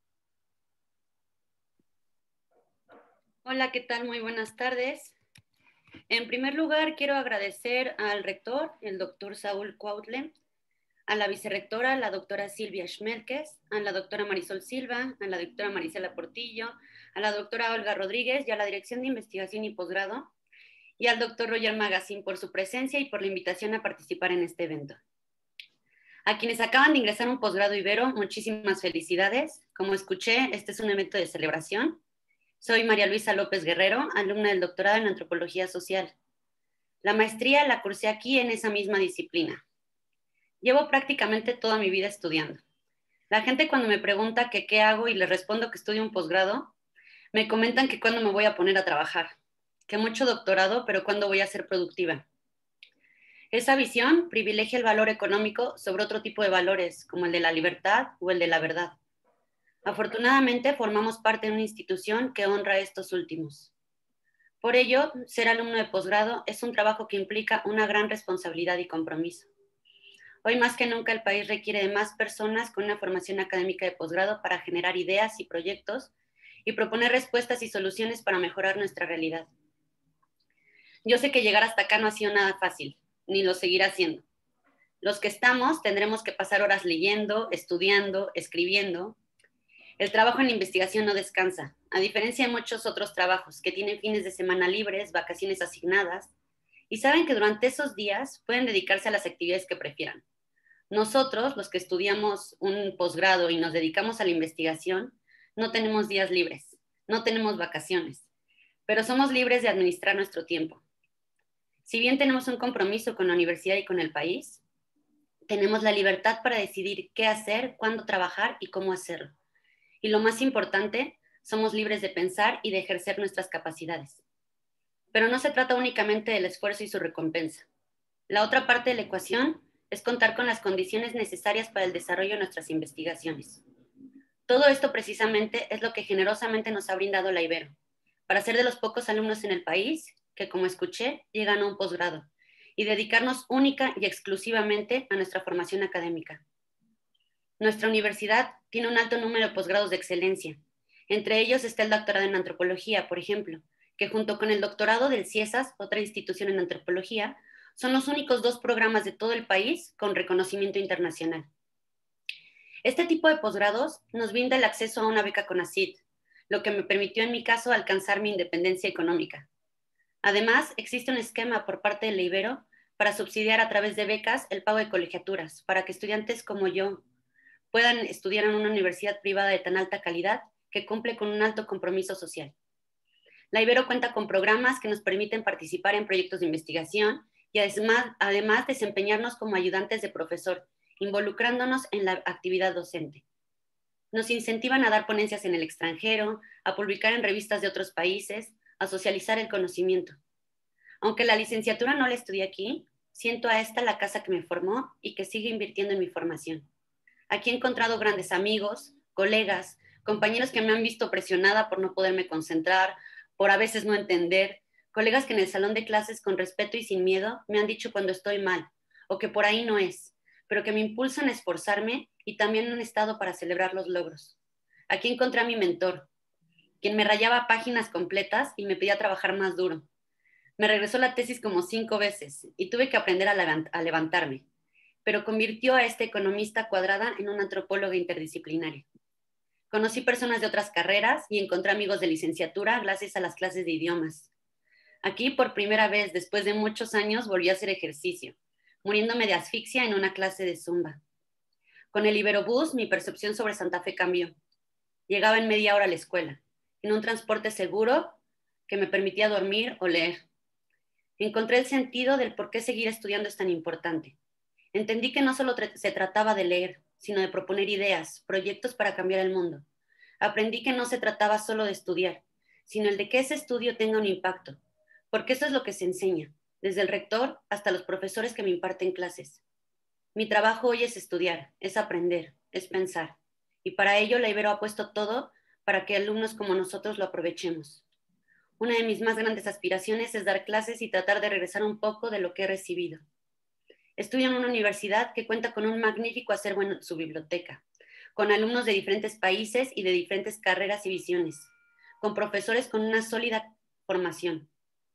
Hola, ¿qué tal? Muy buenas tardes. En primer lugar, quiero agradecer al rector, el doctor Saúl Cuautle, a la vicerrectora, la doctora Silvia Schmelkes, a la doctora Marisol Silva, a la doctora Marisela Portillo, a la doctora Olga Rodríguez y a la Dirección de Investigación y Posgrado, y al doctor Roger Magazine por su presencia y por la invitación a participar en este evento. A quienes acaban de ingresar a un posgrado Ibero, muchísimas felicidades. Como escuché, este es un evento de celebración. Soy María Luisa López Guerrero, alumna del doctorado en Antropología Social. La maestría la cursé aquí en esa misma disciplina. Llevo prácticamente toda mi vida estudiando. La gente cuando me pregunta que qué hago y les respondo que estudio un posgrado, me comentan que cuándo me voy a poner a trabajar, que mucho doctorado, pero cuándo voy a ser productiva. Esa visión privilegia el valor económico sobre otro tipo de valores, como el de la libertad o el de la verdad. Afortunadamente, formamos parte de una institución que honra a estos últimos. Por ello, ser alumno de posgrado es un trabajo que implica una gran responsabilidad y compromiso. Hoy más que nunca el país requiere de más personas con una formación académica de posgrado para generar ideas y proyectos y proponer respuestas y soluciones para mejorar nuestra realidad. Yo sé que llegar hasta acá no ha sido nada fácil, ni lo seguirá siendo. Los que estamos tendremos que pasar horas leyendo, estudiando, escribiendo. El trabajo en investigación no descansa, a diferencia de muchos otros trabajos que tienen fines de semana libres, vacaciones asignadas, y saben que durante esos días pueden dedicarse a las actividades que prefieran. Nosotros, los que estudiamos un posgrado y nos dedicamos a la investigación, no tenemos días libres, no tenemos vacaciones, pero somos libres de administrar nuestro tiempo. Si bien tenemos un compromiso con la universidad y con el país, tenemos la libertad para decidir qué hacer, cuándo trabajar y cómo hacerlo. Y lo más importante, somos libres de pensar y de ejercer nuestras capacidades. Pero no se trata únicamente del esfuerzo y su recompensa. La otra parte de la ecuación es contar con las condiciones necesarias para el desarrollo de nuestras investigaciones. Todo esto precisamente es lo que generosamente nos ha brindado la Ibero, para ser de los pocos alumnos en el país que, como escuché, llegan a un posgrado y dedicarnos única y exclusivamente a nuestra formación académica. Nuestra universidad tiene un alto número de posgrados de excelencia. Entre ellos está el doctorado en antropología, por ejemplo, que junto con el doctorado del CIESAS, otra institución en antropología, son los únicos 2 programas de todo el país con reconocimiento internacional. Este tipo de posgrados nos brinda el acceso a una beca CONACYT, lo que me permitió en mi caso alcanzar mi independencia económica. Además, existe un esquema por parte de la Ibero para subsidiar a través de becas el pago de colegiaturas, para que estudiantes como yo puedan estudiar en una universidad privada de tan alta calidad que cumple con un alto compromiso social. La Ibero cuenta con programas que nos permiten participar en proyectos de investigación y además desempeñarnos como ayudantes de profesor, involucrándonos en la actividad docente. Nos incentivan a dar ponencias en el extranjero, a publicar en revistas de otros países, a socializar el conocimiento. Aunque la licenciatura no la estudié aquí, siento a esta la casa que me formó y que sigue invirtiendo en mi formación. Aquí he encontrado grandes amigos, colegas, compañeros que me han visto presionada por no poderme concentrar, por a veces no entender, colegas que en el salón de clases con respeto y sin miedo me han dicho cuando estoy mal o que por ahí no es, pero que me impulsan a esforzarme y también han estado para celebrar los logros. Aquí encontré a mi mentor, quien me rayaba páginas completas y me pedía trabajar más duro. Me regresó la tesis como 5 veces y tuve que aprender a levantarme, pero convirtió a esta economista cuadrada en una antropóloga interdisciplinaria. Conocí personas de otras carreras y encontré amigos de licenciatura gracias a las clases de idiomas. Aquí, por primera vez, después de muchos años, volví a hacer ejercicio, muriéndome de asfixia en una clase de Zumba. Con el Iberobús, mi percepción sobre Santa Fe cambió. Llegaba en media hora a la escuela, en un transporte seguro que me permitía dormir o leer. Encontré el sentido del por qué seguir estudiando es tan importante. Entendí que no solo se trataba de leer, sino de proponer ideas, proyectos para cambiar el mundo. Aprendí que no se trataba solo de estudiar, sino el de que ese estudio tenga un impacto, porque eso es lo que se enseña, desde el rector hasta los profesores que me imparten clases. Mi trabajo hoy es estudiar, es aprender, es pensar, y para ello la Ibero ha puesto todo para que alumnos como nosotros lo aprovechemos. Una de mis más grandes aspiraciones es dar clases y tratar de regresar un poco de lo que he recibido. Estudio en una universidad que cuenta con un magnífico acervo en su biblioteca, con alumnos de diferentes países y de diferentes carreras y visiones, con profesores con una sólida formación.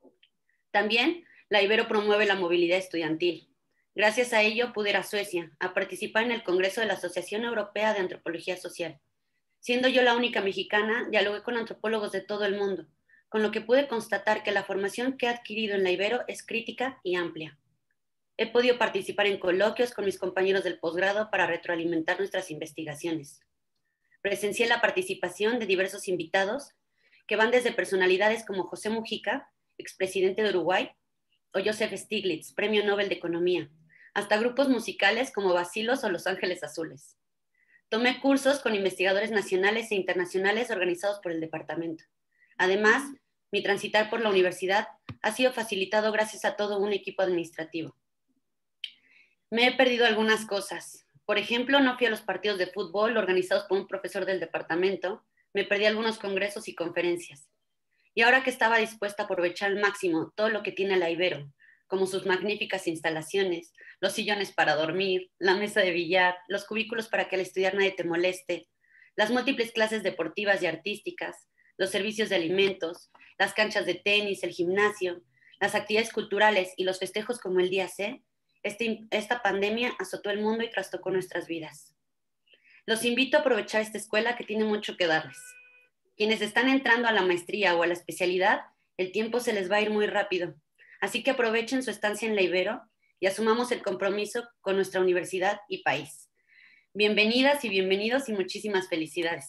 También la Ibero promueve la movilidad estudiantil. Gracias a ello pude ir a Suecia a participar en el Congreso de la Asociación Europea de Antropología Social. Siendo yo la única mexicana, dialogué con antropólogos de todo el mundo, con lo que pude constatar que la formación que he adquirido en la Ibero es crítica y amplia. He podido participar en coloquios con mis compañeros del posgrado para retroalimentar nuestras investigaciones. Presencié la participación de diversos invitados que van desde personalidades como José Mujica, expresidente de Uruguay, o Joseph Stiglitz, Premio Nobel de Economía, hasta grupos musicales como Bacilos o Los Ángeles Azules. Tomé cursos con investigadores nacionales e internacionales organizados por el departamento. Además, mi transitar por la universidad ha sido facilitado gracias a todo un equipo administrativo. Me he perdido algunas cosas, Por ejemplo, no fui a los partidos de fútbol organizados por un profesor del departamento, me perdí algunos congresos y conferencias. Y ahora que estaba dispuesta a aprovechar al máximo todo lo que tiene la Ibero, como sus magníficas instalaciones, los sillones para dormir, la mesa de billar, los cubículos para que al estudiar nadie te moleste, las múltiples clases deportivas y artísticas, los servicios de alimentos, las canchas de tenis, el gimnasio, las actividades culturales y los festejos como el Día C, esta pandemia azotó el mundo y trastocó nuestras vidas. Los invito a aprovechar esta escuela que tiene mucho que darles. Quienes están entrando a la maestría o a la especialidad, el tiempo se les va a ir muy rápido. Así que aprovechen su estancia en la Ibero y asumamos el compromiso con nuestra universidad y país. Bienvenidas y bienvenidos y muchísimas felicidades.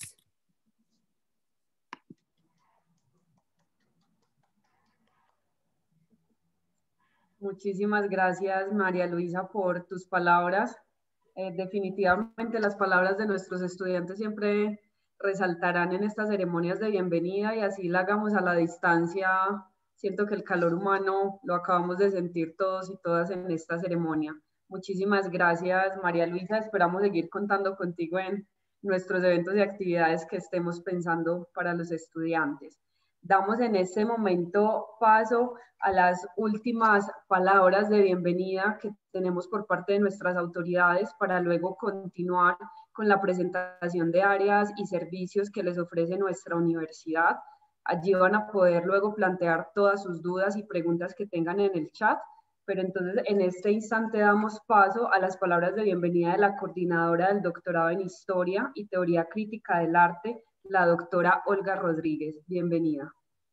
Muchísimas gracias, María Luisa, por tus palabras. Definitivamente las palabras de nuestros estudiantes siempre resaltarán en estas ceremonias de bienvenida y así la hagamos a la distancia. Siento que el calor humano lo acabamos de sentir todos y todas en esta ceremonia. Muchísimas gracias, María Luisa. Esperamos seguir contando contigo en nuestros eventos y actividades que estemos pensando para los estudiantes. Damos en este momento paso a las últimas palabras de bienvenida que tenemos por parte de nuestras autoridades para luego continuar con la presentación de áreas y servicios que les ofrece nuestra universidad. Allí van a poder luego plantear todas sus dudas y preguntas que tengan en el chat, pero entonces en este instante damos paso a las palabras de bienvenida de la coordinadora del doctorado en Historia y Teoría Crítica del Arte, la doctora Olga Rodríguez. Bienvenida.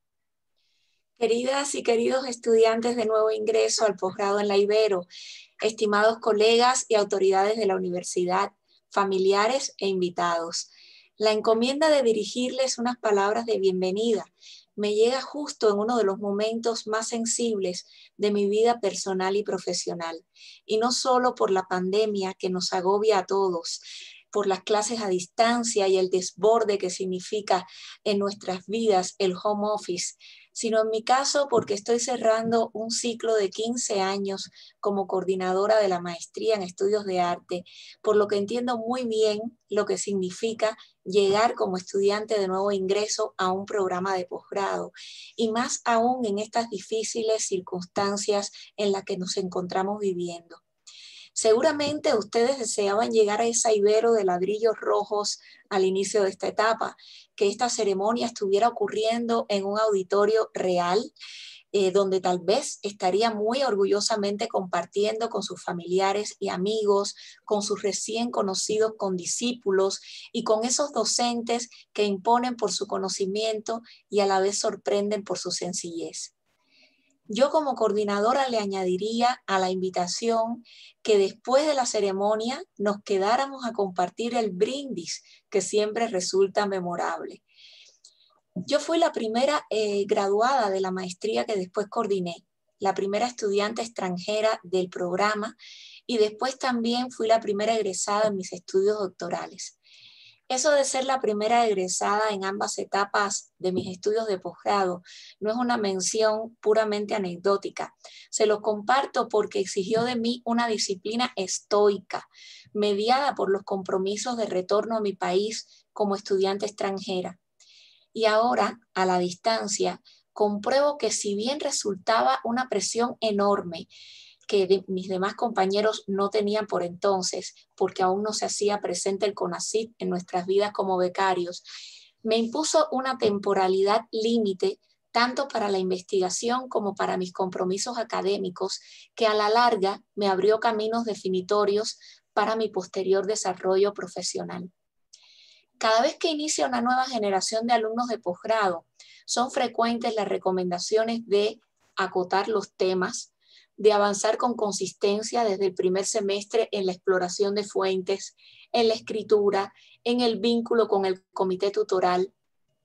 Queridas y queridos estudiantes de nuevo ingreso al posgrado en la Ibero, estimados colegas y autoridades de la universidad, familiares e invitados, la encomienda de dirigirles unas palabras de bienvenida me llega justo en uno de los momentos más sensibles de mi vida personal y profesional, y no solo por la pandemia que nos agobia a todos, por las clases a distancia y el desborde que significa en nuestras vidas el home office, sino en mi caso porque estoy cerrando un ciclo de 15 años como coordinadora de la maestría en estudios de arte, por lo que entiendo muy bien lo que significa llegar como estudiante de nuevo ingreso a un programa de posgrado, y más aún en estas difíciles circunstancias en las que nos encontramos viviendo. Seguramente ustedes deseaban llegar a esa Ibero de ladrillos rojos al inicio de esta etapa, que esta ceremonia estuviera ocurriendo en un auditorio real, donde tal vez estaría muy orgullosamente compartiendo con sus familiares y amigos, con sus recién conocidos condiscípulos y con esos docentes que imponen por su conocimiento y a la vez sorprenden por su sencillez. Yo como coordinadora le añadiría a la invitación que después de la ceremonia nos quedáramos a compartir el brindis, que siempre resulta memorable. Yo fui la primera graduada de la maestría que después coordiné, la primera estudiante extranjera del programa, y después también fui la primera egresada en mis estudios doctorales. Eso de ser la primera egresada en ambas etapas de mis estudios de posgrado no es una mención puramente anecdótica. Se lo comparto porque exigió de mí una disciplina estoica, mediada por los compromisos de retorno a mi país como estudiante extranjera. Y ahora, a la distancia, compruebo que si bien resultaba una presión enorme, que mis demás compañeros no tenían por entonces, porque aún no se hacía presente el CONACYT en nuestras vidas como becarios, me impuso una temporalidad límite tanto para la investigación como para mis compromisos académicos, que a la larga me abrió caminos definitorios para mi posterior desarrollo profesional. Cada vez que inicia una nueva generación de alumnos de posgrado, son frecuentes las recomendaciones de acotar los temas, de avanzar con consistencia desde el primer semestre en la exploración de fuentes, en la escritura, en el vínculo con el comité tutoral.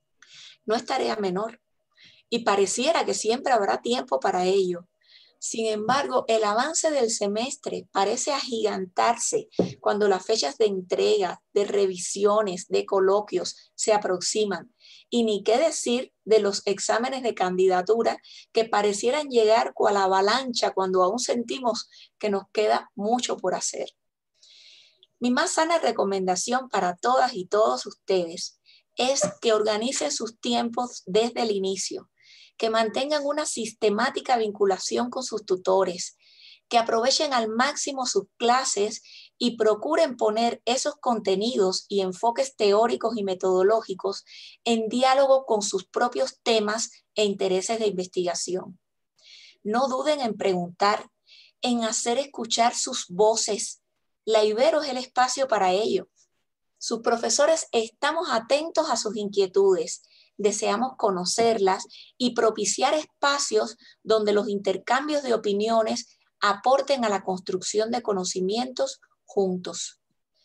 No es tarea menor y pareciera que siempre habrá tiempo para ello. Sin embargo, el avance del semestre parece agigantarse cuando las fechas de entrega, de revisiones, de coloquios se aproximan. Y ni qué decir de los exámenes de candidatura que parecieran llegar cual avalancha cuando aún sentimos que nos queda mucho por hacer. Mi más sana recomendación para todas y todos ustedes es que organicen sus tiempos desde el inicio, que mantengan una sistemática vinculación con sus tutores, que aprovechen al máximo sus clases y procuren poner esos contenidos y enfoques teóricos y metodológicos en diálogo con sus propios temas e intereses de investigación. No duden en preguntar, en hacer escuchar sus voces. La Ibero es el espacio para ello. Sus profesores estamos atentos a sus inquietudes, deseamos conocerlas y propiciar espacios donde los intercambios de opiniones aporten a la construcción de conocimientos juntos.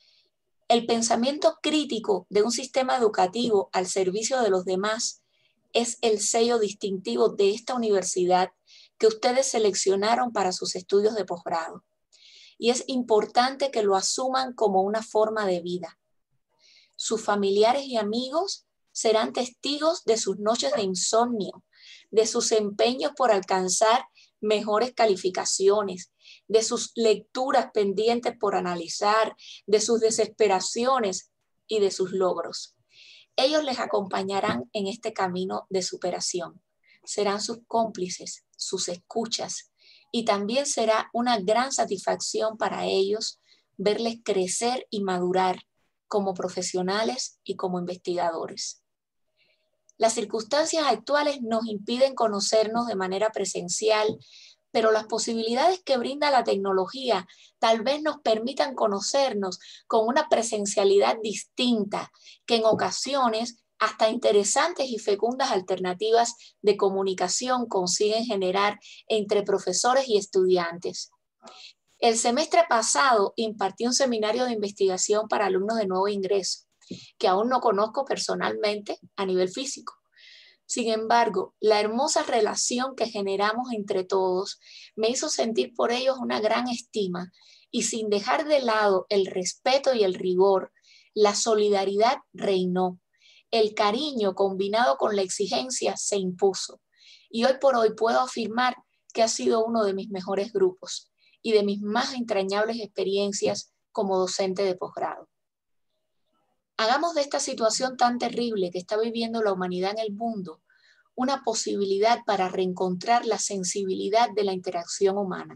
El pensamiento crítico de un sistema educativo al servicio de los demás es el sello distintivo de esta universidad que ustedes seleccionaron para sus estudios de posgrado. Y es importante que lo asuman como una forma de vida. Sus familiares y amigos serán testigos de sus noches de insomnio, de sus empeños por alcanzar mejores calificaciones, de sus lecturas pendientes por analizar, de sus desesperaciones y de sus logros. Ellos les acompañarán en este camino de superación. Serán sus cómplices, sus escuchas, y también será una gran satisfacción para ellos verles crecer y madurar como profesionales y como investigadores. Las circunstancias actuales nos impiden conocernos de manera presencial, pero las posibilidades que brinda la tecnología tal vez nos permitan conocernos con una presencialidad distinta, que en ocasiones hasta interesantes y fecundas alternativas de comunicación consiguen generar entre profesores y estudiantes. El semestre pasado impartí un seminario de investigación para alumnos de nuevo ingreso, que aún no conozco personalmente a nivel físico. Sin embargo, la hermosa relación que generamos entre todos me hizo sentir por ellos una gran estima y sin dejar de lado el respeto y el rigor, la solidaridad reinó. El cariño combinado con la exigencia se impuso. Y hoy por hoy puedo afirmar que ha sido uno de mis mejores grupos y de mis más entrañables experiencias como docente de posgrado. Hagamos de esta situación tan terrible que está viviendo la humanidad en el mundo una posibilidad para reencontrar la sensibilidad de la interacción humana.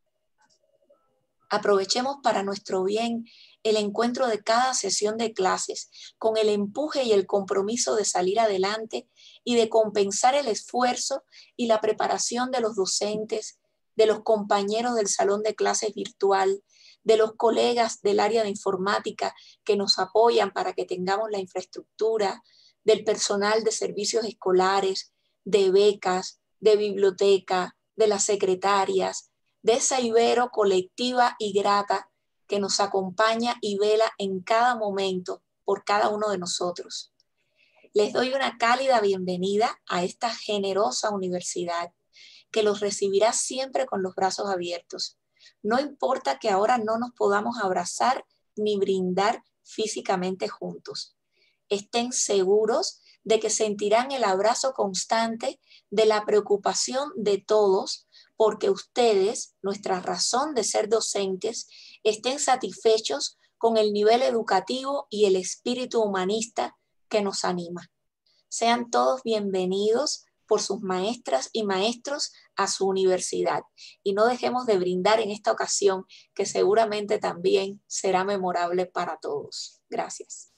Aprovechemos para nuestro bien el encuentro de cada sesión de clases con el empuje y el compromiso de salir adelante y de compensar el esfuerzo y la preparación de los docentes, de los compañeros del salón de clases virtual, de los colegas del área de informática que nos apoyan para que tengamos la infraestructura, del personal de servicios escolares, de becas, de biblioteca, de las secretarias, de esa Ibero colectiva y grata que nos acompaña y vela en cada momento por cada uno de nosotros. Les doy una cálida bienvenida a esta generosa universidad que los recibirá siempre con los brazos abiertos. No importa que ahora no nos podamos abrazar ni brindar físicamente juntos. Estén seguros de que sentirán el abrazo constante de la preocupación de todos porque ustedes, nuestra razón de ser docentes, estén satisfechos con el nivel educativo y el espíritu humanista que nos anima. Sean todos bienvenidos por sus maestras y maestros a su universidad. Y no dejemos de brindar en esta ocasión, que seguramente también será memorable para todos. Gracias.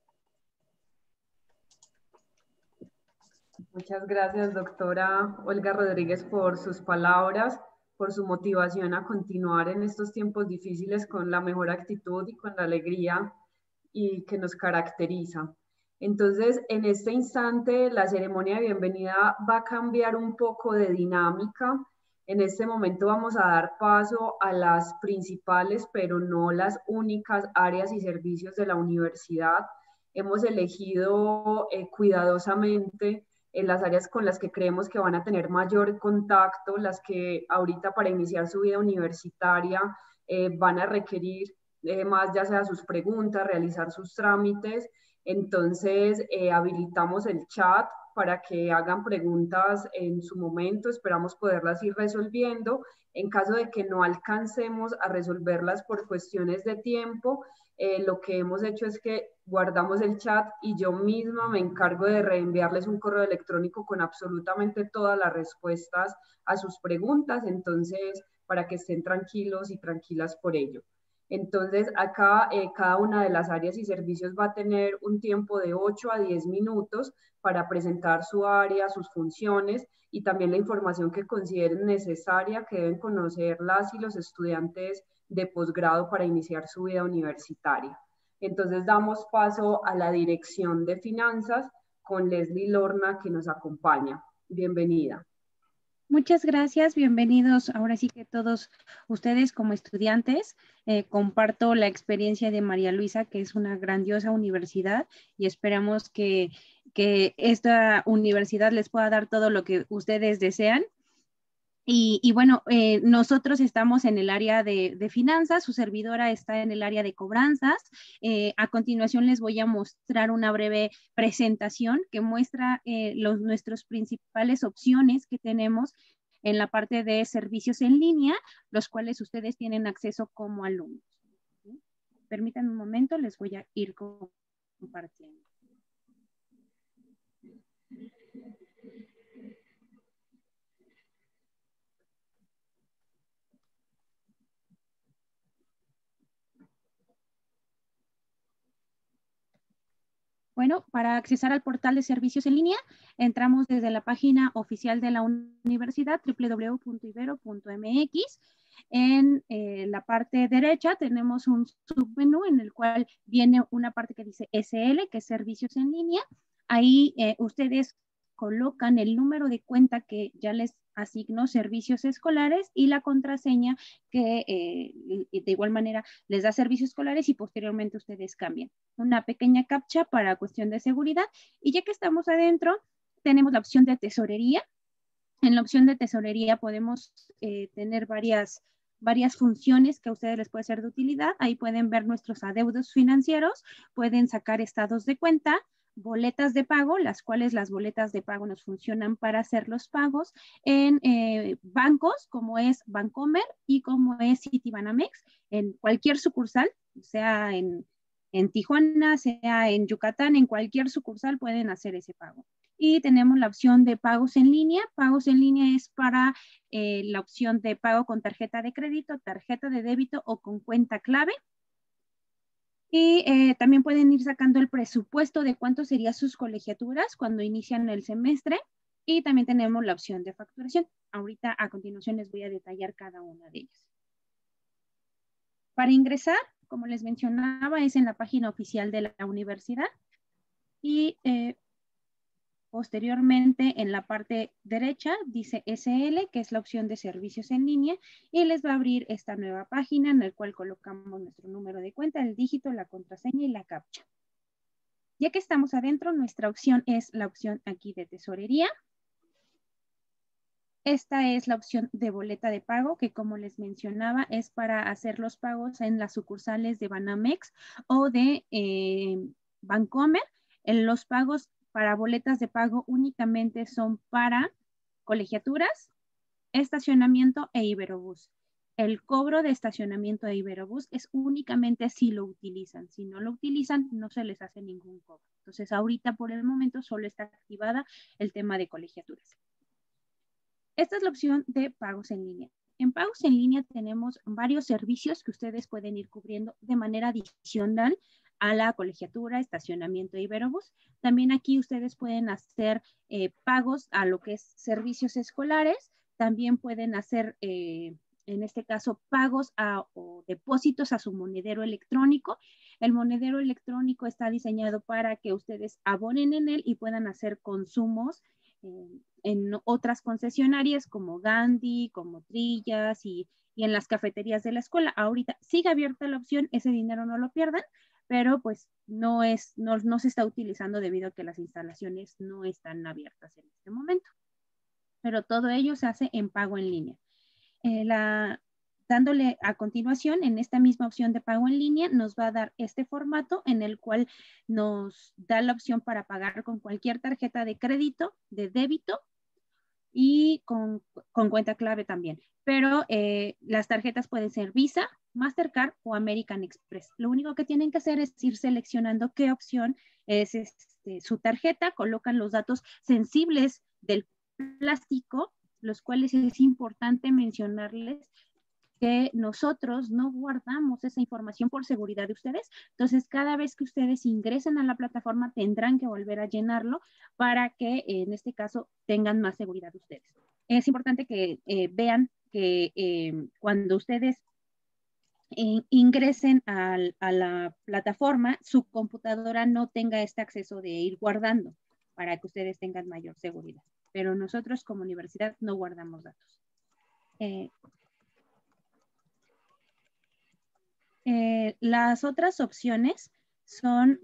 Muchas gracias, doctora Olga Rodríguez, por sus palabras, por su motivación a continuar en estos tiempos difíciles con la mejor actitud y con la alegría y que nos caracteriza. Entonces, en este instante, la ceremonia de bienvenida va a cambiar un poco de dinámica. En este momento vamos a dar paso a las principales, pero no las únicas áreas y servicios de la universidad. Hemos elegido cuidadosamente en las áreas con las que creemos que van a tener mayor contacto, las que ahorita para iniciar su vida universitaria van a requerir más ya sea sus preguntas, realizar sus trámites. Entonces habilitamos el chat para que hagan preguntas en su momento, esperamos poderlas ir resolviendo. En caso de que no alcancemos a resolverlas por cuestiones de tiempo, lo que hemos hecho es que guardamos el chat y yo misma me encargo de reenviarles un correo electrónico con absolutamente todas las respuestas a sus preguntas, entonces para que estén tranquilos y tranquilas por ello. Entonces, acá cada una de las áreas y servicios va a tener un tiempo de 8 a 10 minutos para presentar su área, sus funciones y también la información que consideren necesaria que deben conocer las y los estudiantes de posgrado para iniciar su vida universitaria. Entonces, damos paso a la dirección de finanzas con Leslie Lorna, que nos acompaña. Bienvenida. Muchas gracias, bienvenidos ahora sí que todos ustedes como estudiantes. Comparto la experiencia de María Luisa, que es una grandiosa universidad y esperamos que esta universidad les pueda dar todo lo que ustedes desean. Y bueno, nosotros estamos en el área de finanzas, su servidora está en el área de cobranzas. A continuación les voy a mostrar una breve presentación que muestra nuestras principales opciones que tenemos en la parte de servicios en línea, los cuales ustedes tienen acceso como alumnos. ¿Sí? Permítanme un momento, les voy a ir compartiendo. Bueno, para accesar al portal de servicios en línea, entramos desde la página oficial de la universidad, www.ibero.mx. En la parte derecha tenemos un submenú en el cual viene una parte que dice SL, que es servicios en línea. Ahí ustedes colocan el número de cuenta que ya les asignó servicios escolares y la contraseña que de igual manera les da servicios escolares y posteriormente ustedes cambian. Una pequeña captcha para cuestión de seguridad y ya que estamos adentro tenemos la opción de tesorería. En la opción de tesorería podemos tener varias funciones que a ustedes les puede ser de utilidad. Ahí pueden ver nuestros adeudos financieros, pueden sacar estados de cuenta, boletas de pago, las cuales las boletas de pago nos funcionan para hacer los pagos en bancos como es Bancomer y como es Citibanamex, en cualquier sucursal, sea en Tijuana, sea en Yucatán, en cualquier sucursal pueden hacer ese pago. Y tenemos la opción de pagos en línea. Pagos en línea es para la opción de pago con tarjeta de crédito, tarjeta de débito o con cuenta clave. Y también pueden ir sacando el presupuesto de cuánto serían sus colegiaturas cuando inician el semestre. Y también tenemos la opción de facturación. Ahorita a continuación les voy a detallar cada una de ellas. Para ingresar, como les mencionaba, es en la página oficial de la universidad. Y posteriormente en la parte derecha dice SL, que es la opción de servicios en línea, y les va a abrir esta nueva página en la cual colocamos nuestro número de cuenta, el dígito, la contraseña y la captcha. Ya que estamos adentro, nuestra opción es la opción aquí de tesorería. Esta es la opción de boleta de pago, que como les mencionaba, es para hacer los pagos en las sucursales de Banamex o de Bancomer. En los pagos para boletas de pago únicamente son para colegiaturas, estacionamiento e Iberobús. El cobro de estacionamiento de Iberobús es únicamente si lo utilizan. Si no lo utilizan, no se les hace ningún cobro. Entonces, ahorita por el momento solo está activada el tema de colegiaturas. Esta es la opción de pagos en línea. En pagos en línea tenemos varios servicios que ustedes pueden ir cubriendo de manera adicional a la colegiatura, estacionamiento e Iberobús. También aquí ustedes pueden hacer pagos a lo que es servicios escolares. También pueden hacer, en este caso, pagos o depósitos a su monedero electrónico. El monedero electrónico está diseñado para que ustedes abonen en él y puedan hacer consumos en otras concesionarias como Gandhi, como Trillas y en las cafeterías de la escuela. Ahorita sigue abierta la opción, ese dinero no lo pierdan, pero pues no se está utilizando debido a que las instalaciones no están abiertas en este momento. Pero todo ello se hace en pago en línea. Dándole a continuación, en esta misma opción de pago en línea, nos va a dar este formato en el cual nos da la opción para pagar con cualquier tarjeta de crédito, de débito y con cuenta clave también. Pero las tarjetas pueden ser Visa, Mastercard o American Express. Lo único que tienen que hacer es ir seleccionando qué opción es su tarjeta, colocan los datos sensibles del plástico, los cuales es importante mencionarles que nosotros no guardamos esa información por seguridad de ustedes. Entonces, cada vez que ustedes ingresen a la plataforma, tendrán que volver a llenarlo para que, en este caso, tengan más seguridad ustedes. Es importante que vean que cuando ustedes ingresen a la plataforma, su computadora no tenga este acceso de ir guardando para que ustedes tengan mayor seguridad. Pero nosotros como universidad no guardamos datos. Las otras opciones son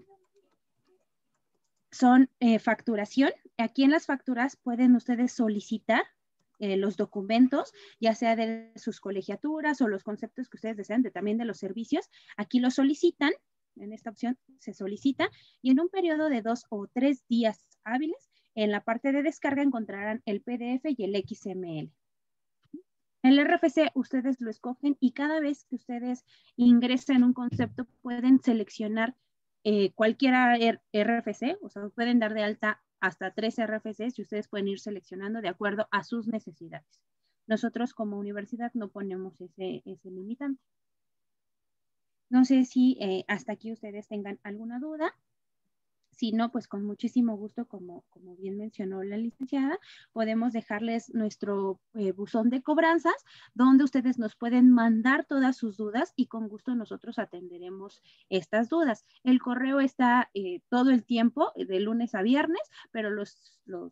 facturación. Aquí en las facturas pueden ustedes solicitar los documentos, ya sea de sus colegiaturas o los conceptos que ustedes desean, también de los servicios. Aquí lo solicitan, en esta opción se solicita, y en un periodo de 2 o 3 días hábiles, en la parte de descarga encontrarán el PDF y el XML. El RFC ustedes lo escogen y cada vez que ustedes ingresen un concepto pueden seleccionar cualquier RFC, o sea, pueden dar de alta hasta 3 RFCs y ustedes pueden ir seleccionando de acuerdo a sus necesidades. Nosotros como universidad no ponemos ese limitante. No sé si hasta aquí ustedes tengan alguna duda. Si no, pues con muchísimo gusto, como bien mencionó la licenciada, podemos dejarles nuestro buzón de cobranzas, donde ustedes nos pueden mandar todas sus dudas y con gusto nosotros atenderemos estas dudas. El correo está todo el tiempo, de lunes a viernes, pero los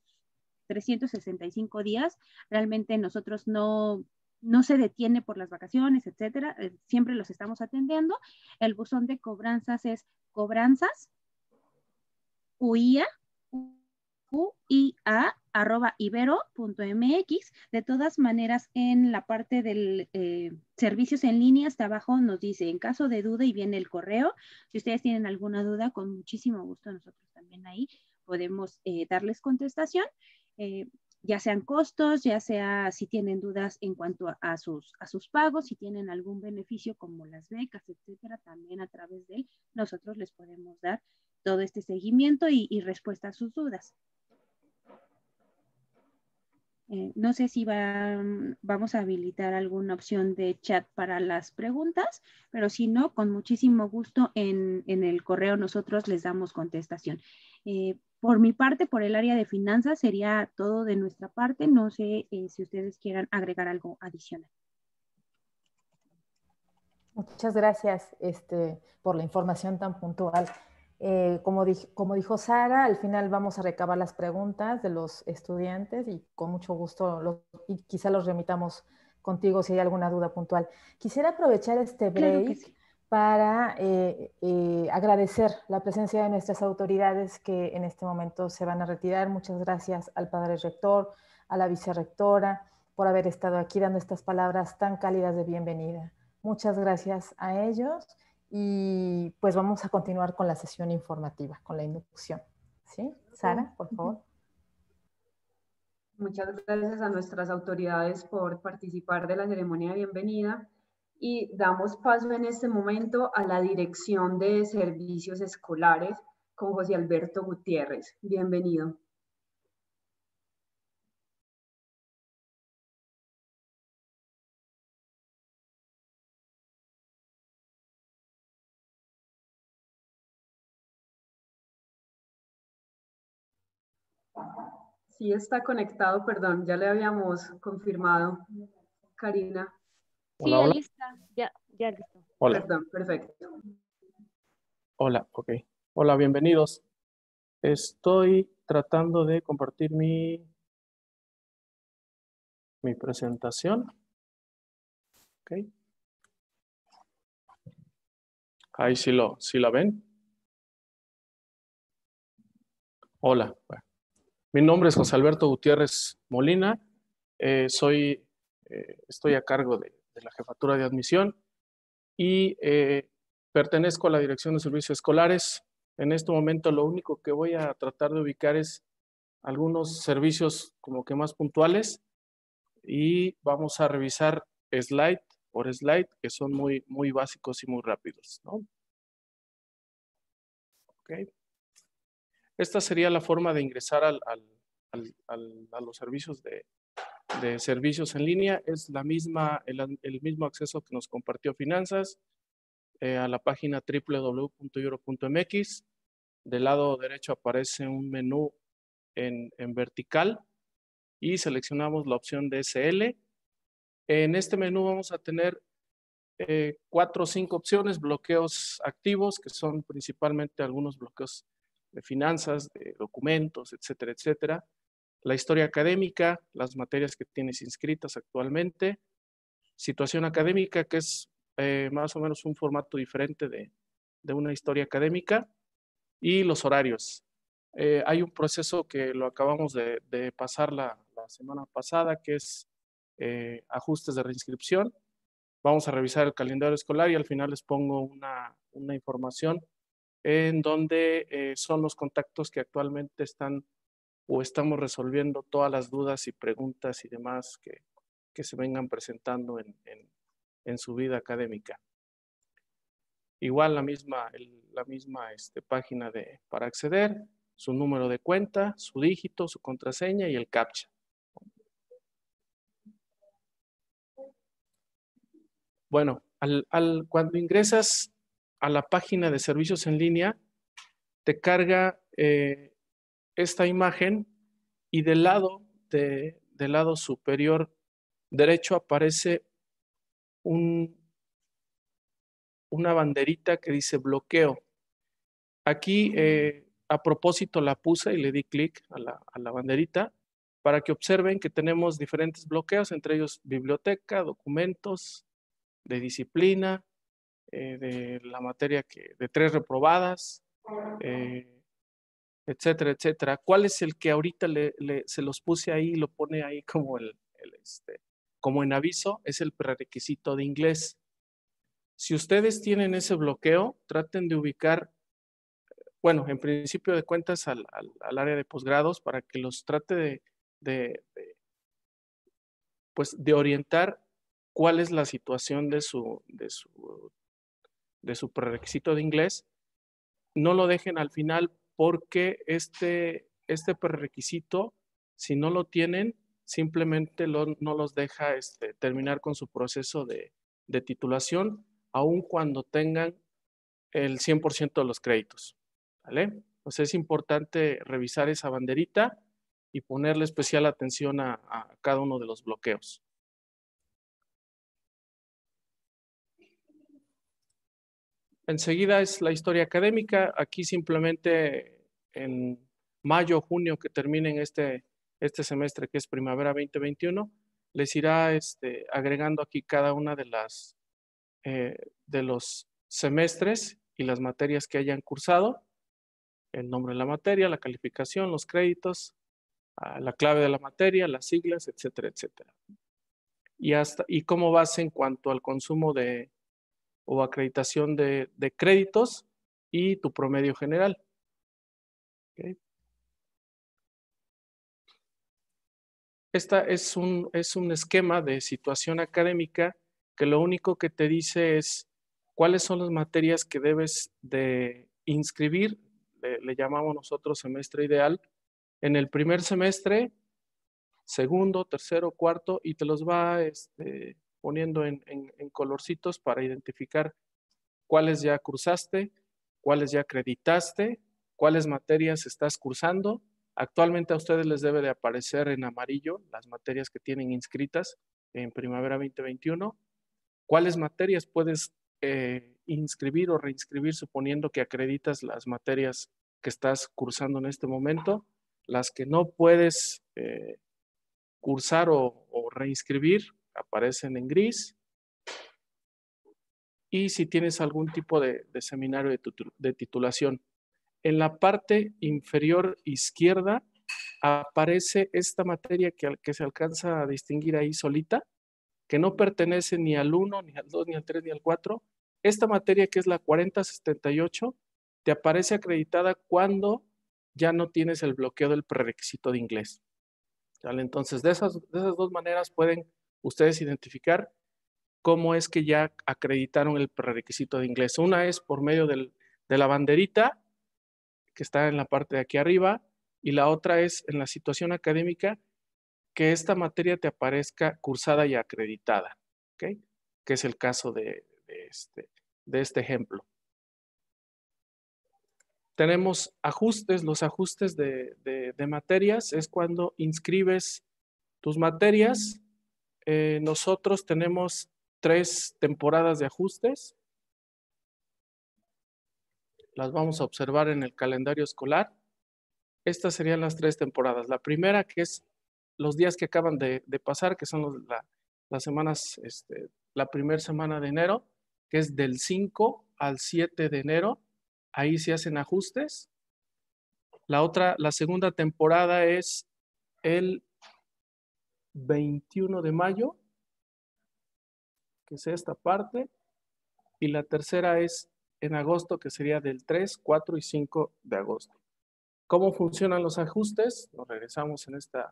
365 días, realmente nosotros no se detiene por las vacaciones, etcétera, siempre los estamos atendiendo. El buzón de cobranzas es cobranzas uia@ibero.mx. De todas maneras, en la parte del servicios en línea, hasta abajo nos dice, en caso de duda, y viene el correo. Si ustedes tienen alguna duda, con muchísimo gusto nosotros también ahí podemos darles contestación, ya sean costos, ya sea si tienen dudas en cuanto a sus pagos, si tienen algún beneficio como las becas, etcétera, también a través de él nosotros les podemos dar todo este seguimiento y respuesta a sus dudas. No sé si vamos a habilitar alguna opción de chat para las preguntas, pero si no, con muchísimo gusto en el correo nosotros les damos contestación. Por mi parte, por el área de finanzas, sería todo de nuestra parte. No sé si ustedes quieran agregar algo adicional. Muchas gracias por la información tan puntual. Como dijo Sara, al final vamos a recabar las preguntas de los estudiantes y con mucho gusto y quizá los remitamos contigo si hay alguna duda puntual. Quisiera aprovechar este break claro sí. para agradecer la presencia de nuestras autoridades que en este momento se van a retirar. Muchas gracias al padre rector, a la vicerrectora, por haber estado aquí dando estas palabras tan cálidas de bienvenida. Muchas gracias a ellos. Y pues vamos a continuar con la sesión informativa, con la inducción. ¿Sí? Sara, por favor. Muchas gracias a nuestras autoridades por participar de la ceremonia de bienvenida y damos paso en este momento a la Dirección de Servicios Escolares con José Alberto Gutiérrez. Bienvenido. Sí está conectado, perdón, ya le habíamos confirmado. Karina. Sí, hola, ahí está, ya listo. Hola. Perdón, perfecto. Hola, ok. Hola, bienvenidos. Estoy tratando de compartir mi presentación. Ok. Ahí sí la ven. Hola. Bueno. Mi nombre es José Alberto Gutiérrez Molina. Estoy a cargo de la jefatura de admisión y pertenezco a la Dirección de Servicios Escolares. En este momento lo único que voy a tratar de ubicar es algunos servicios como que más puntuales y vamos a revisar slide por slide, que son muy, muy básicos y muy rápidos, ¿no? Okay. Esta sería la forma de ingresar a los servicios de servicios en línea. Es la misma, el mismo acceso que nos compartió Finanzas a la página www.euro.mx. Del lado derecho aparece un menú en vertical y seleccionamos la opción de SL. En este menú vamos a tener 4 o 5 opciones: bloqueos activos, que son principalmente algunos bloqueos de finanzas, de documentos, etcétera, etcétera. La historia académica, las materias que tienes inscritas actualmente. Situación académica, que es más o menos un formato diferente de una historia académica. Y los horarios. Hay un proceso que lo acabamos de pasar la semana pasada, que es ajustes de reinscripción. Vamos a revisar el calendario escolar y al final les pongo una información en donde son los contactos que actualmente están o estamos resolviendo todas las dudas y preguntas y demás que se vengan presentando en su vida académica. Igual la misma página para acceder, su número de cuenta, su dígito, su contraseña y el CAPTCHA. Bueno, cuando ingresas a la página de servicios en línea, te carga esta imagen y del lado superior derecho aparece una banderita que dice bloqueo. Aquí a propósito la puse y le di clic a la banderita para que observen que tenemos diferentes bloqueos, entre ellos biblioteca, documentos, de disciplina, de la materia de 3 reprobadas, etcétera, etcétera. ¿Cuál es el que ahorita se los puse ahí y lo pone ahí como como en aviso? Es el prerequisito de inglés. Si ustedes tienen ese bloqueo, traten de ubicar, bueno, en principio de cuentas al área de posgrados para que los trate de orientar cuál es la situación de su prerequisito de inglés. No lo dejen al final porque este prerequisito, si no lo tienen, simplemente no los deja terminar con su proceso de titulación, aun cuando tengan el 100% de los créditos. ¿Vale? Pues es importante revisar esa banderita y ponerle especial atención a cada uno de los bloqueos. Enseguida es la historia académica. Aquí simplemente en mayo, junio, que terminen este semestre, que es primavera 2021, les irá agregando aquí cada una de los semestres y las materias que hayan cursado, el nombre de la materia, la calificación, los créditos, la clave de la materia, las siglas, etcétera, etcétera. Y cómo vas en cuanto al consumo o acreditación de créditos y tu promedio general. Okay. Esta es un esquema de situación académica que lo único que te dice es cuáles son las materias que debes de inscribir, le llamamos nosotros semestre ideal, en el primer semestre, segundo, tercero, cuarto, y te los va poniendo en colorcitos para identificar cuáles ya cursaste, cuáles ya acreditaste, cuáles materias estás cursando. Actualmente a ustedes les debe de aparecer en amarillo las materias que tienen inscritas en primavera 2021. ¿Cuáles materias puedes inscribir o reinscribir suponiendo que acreditas las materias que estás cursando en este momento? Las que no puedes cursar o reinscribir aparecen en gris. Y si tienes algún tipo de seminario de titulación. En la parte inferior izquierda aparece esta materia que se alcanza a distinguir ahí solita, que no pertenece ni al 1, ni al 2, ni al 3, ni al 4. Esta materia, que es la 4078, te aparece acreditada cuando ya no tienes el bloqueo del prerequisito de inglés. ¿Vale? Entonces, de esas dos maneras pueden ustedes identificar cómo es que ya acreditaron el prerequisito de inglés. Una es por medio de la banderita, que está en la parte de aquí arriba, y la otra es en la situación académica, que esta materia te aparezca cursada y acreditada, ¿ok? Que es el caso de este ejemplo. Tenemos ajustes. Los ajustes de materias es cuando inscribes tus materias. Nosotros tenemos 3 temporadas de ajustes. Las vamos a observar en el calendario escolar. Estas serían las 3 temporadas. La primera, que es los días que acaban de pasar, que son las semanas, la primera semana de enero, que es del 5 al 7 de enero. Ahí se hacen ajustes. La segunda temporada es el 21 de mayo, que es esta parte. Y la tercera es en agosto, que sería del 3, 4 y 5 de agosto. ¿Cómo funcionan los ajustes? Nos regresamos en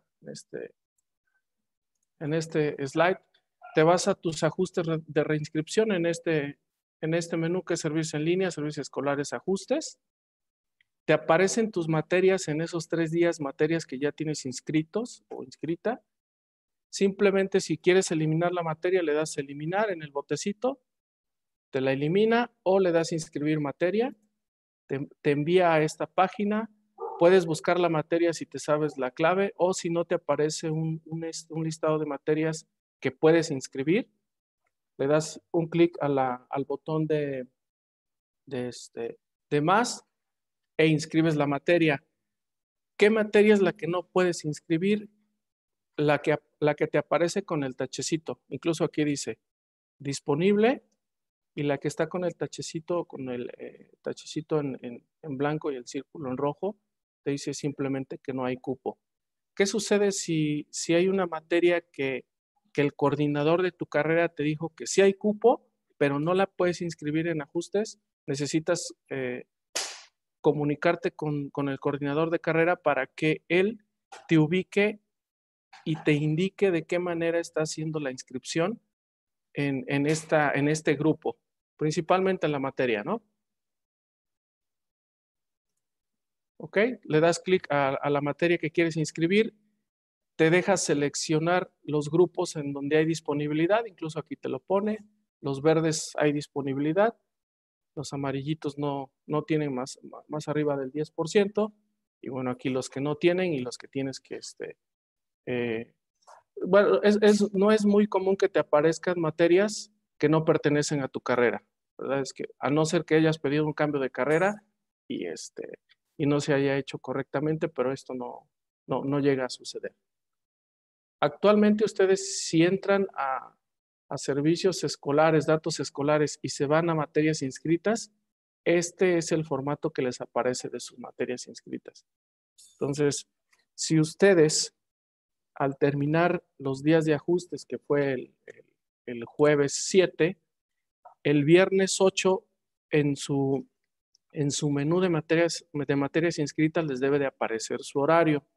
este slide. Te vas a tus ajustes de reinscripción en este menú, que es servicios en línea, servicios escolares, ajustes. Te aparecen tus materias en esos 3 días, materias que ya tienes inscritos o inscrita. Simplemente, si quieres eliminar la materia, le das eliminar en el botecito, te la elimina, o le das inscribir materia, te envía a esta página. Puedes buscar la materia si te sabes la clave, o si no te aparece un listado de materias que puedes inscribir. Le das un clic al botón de más e inscribes la materia. ¿Qué materia es la que no puedes inscribir? La que te aparece con el tachecito. Incluso aquí dice disponible, y la que está con el tachecito, en blanco y el círculo en rojo, te dice simplemente que no hay cupo. ¿Qué sucede si hay una materia que el coordinador de tu carrera te dijo que sí hay cupo, pero no la puedes inscribir en ajustes? Necesitas comunicarte con el coordinador de carrera para que él te ubique y te indique de qué manera está haciendo la inscripción en este grupo, principalmente en la materia, ¿no? ¿Ok? Le das clic a la materia que quieres inscribir, te deja seleccionar los grupos en donde hay disponibilidad, incluso aquí te lo pone. Los verdes hay disponibilidad, los amarillitos no tienen más arriba del 10%, y bueno, aquí los que no tienen y los que tienes que bueno, no es muy común que te aparezcan materias que no pertenecen a tu carrera, ¿verdad? Es que, a no ser que hayas pedido un cambio de carrera y no se haya hecho correctamente, pero esto no llega a suceder. Actualmente ustedes, si entran a servicios escolares, datos escolares, y se van a materias inscritas, este es el formato que les aparece de sus materias inscritas. Entonces, si ustedes, al terminar los días de ajustes, que fue el jueves 7, el viernes 8, en su menú de materias inscritas les debe de aparecer su horario.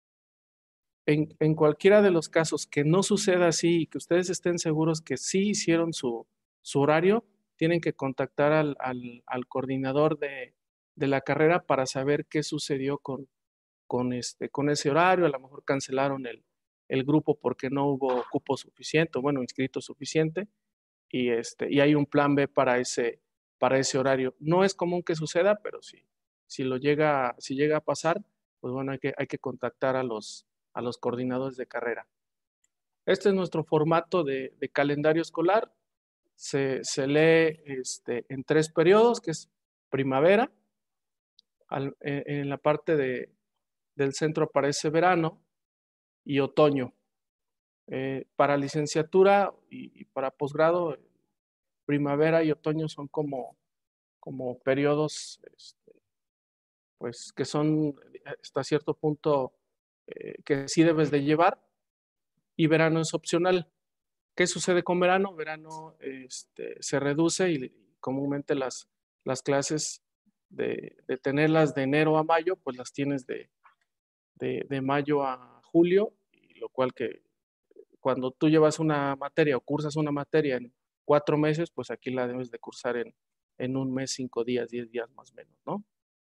En cualquiera de los casos que no suceda así y que ustedes estén seguros que sí hicieron su horario, tienen que contactar al coordinador de la carrera para saber qué sucedió con ese horario. A lo mejor cancelaron el grupo porque no hubo cupo suficiente, bueno, inscrito suficiente, y hay un plan B para ese horario. No es común que suceda, pero si llega a pasar, pues bueno, hay que contactar a los coordinadores de carrera. Este es nuestro formato de calendario escolar. Se lee en 3 periodos, que es primavera. En la parte del centro aparece verano y otoño. Para licenciatura y para posgrado, primavera y otoño son como periodos pues que son hasta cierto punto que sí debes de llevar, y verano es opcional. ¿Qué sucede con verano? Verano se reduce, y comúnmente las clases de tenerlas de enero a mayo, pues las tienes de mayo a julio, y lo cual que cuando tú llevas una materia o cursas una materia 4 meses, pues aquí la debes de cursar en 1 mes, 5 días, 10 días más o menos, ¿no?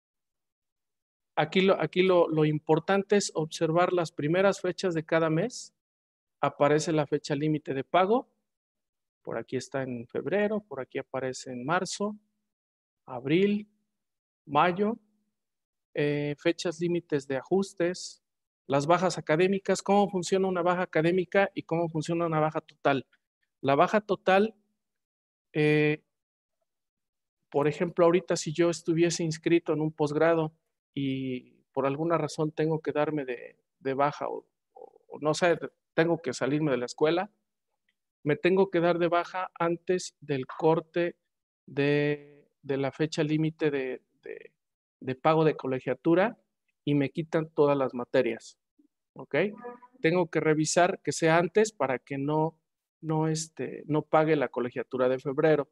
Aquí lo importante es observar las primeras fechas de cada mes. Aparece la fecha límite de pago. Por aquí está en febrero, por aquí aparece en marzo, abril, mayo. Fechas límites de ajustes, las bajas académicas, cómo funciona una baja académica y cómo funciona una baja total. La baja total, por ejemplo, ahorita si yo estuviese inscrito en un posgrado y por alguna razón tengo que darme de baja o no sé, tengo que salirme de la escuela, me tengo que dar de baja antes del corte de la fecha límite de pago de colegiatura y me quitan todas las materias, ¿ok? Tengo que revisar que sea antes para que no pague la colegiatura de febrero.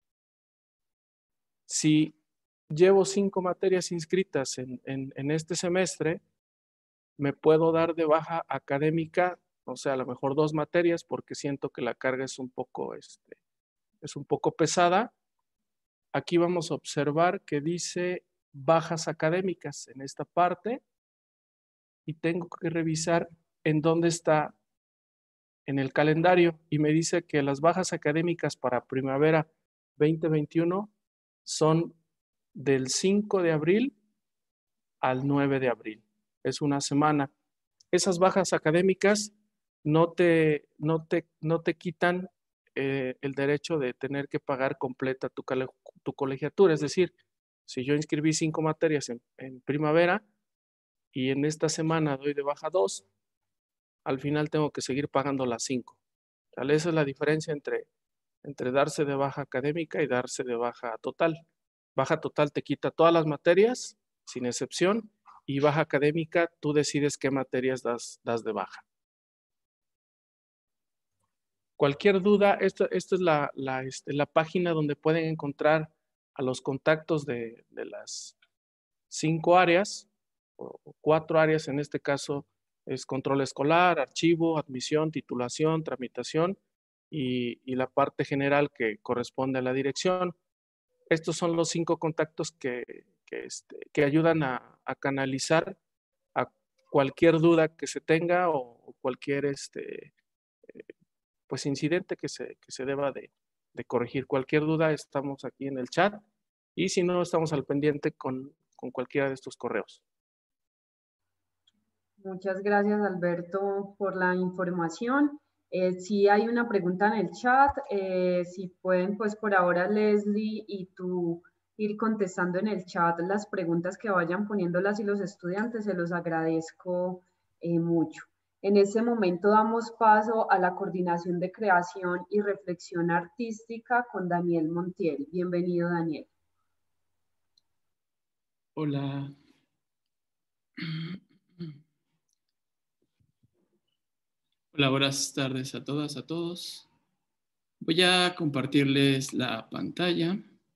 Si llevo 5 materias inscritas en este semestre, me puedo dar de baja académica, o sea, a lo mejor 2 materias porque siento que la carga es un poco pesada. Aquí vamos a observar que dice bajas académicas en esta parte y tengo que revisar en dónde está en el calendario y me dice que las bajas académicas para primavera 2021 son del 5 de abril al 9 de abril. Es una semana. Esas bajas académicas no te quitan el derecho de tener que pagar completa tu colegiatura. Es decir, si yo inscribí 5 materias en primavera y en esta semana doy de baja 2, al final tengo que seguir pagando las 5. ¿Vale? Esa es la diferencia entre darse de baja académica y darse de baja total. Baja total te quita todas las materias, sin excepción, y baja académica tú decides qué materias das de baja. Cualquier duda, esto es la página donde pueden encontrar a los contactos de las 5 áreas, o 4 áreas en este caso, es control escolar, archivo, admisión, titulación, tramitación y la parte general que corresponde a la dirección. Estos son los 5 contactos que ayudan a canalizar a cualquier duda que se tenga o cualquier pues incidente que se deba de corregir. Cualquier duda estamos aquí en el chat y si no estamos al pendiente con cualquiera de estos correos. Muchas gracias, Alberto, por la información. Si hay una pregunta en el chat, si pueden, pues por ahora Leslie y tú ir contestando en el chat las preguntas que vayan poniéndolas y los estudiantes, se los agradezco mucho. En este momento damos paso a la coordinación de creación y reflexión artística con Daniel Montiel. Bienvenido, Daniel. Hola. Hola, buenas tardes a todas, a todos. Voy a compartirles la pantalla.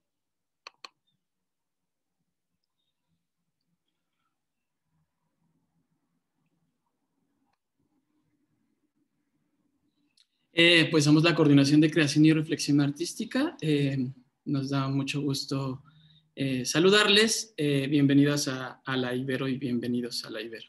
Pues somos la Coordinación de Creación y Reflexión Artística. Nos da mucho gusto saludarles. Bienvenidas a la Ibero y bienvenidos a la Ibero.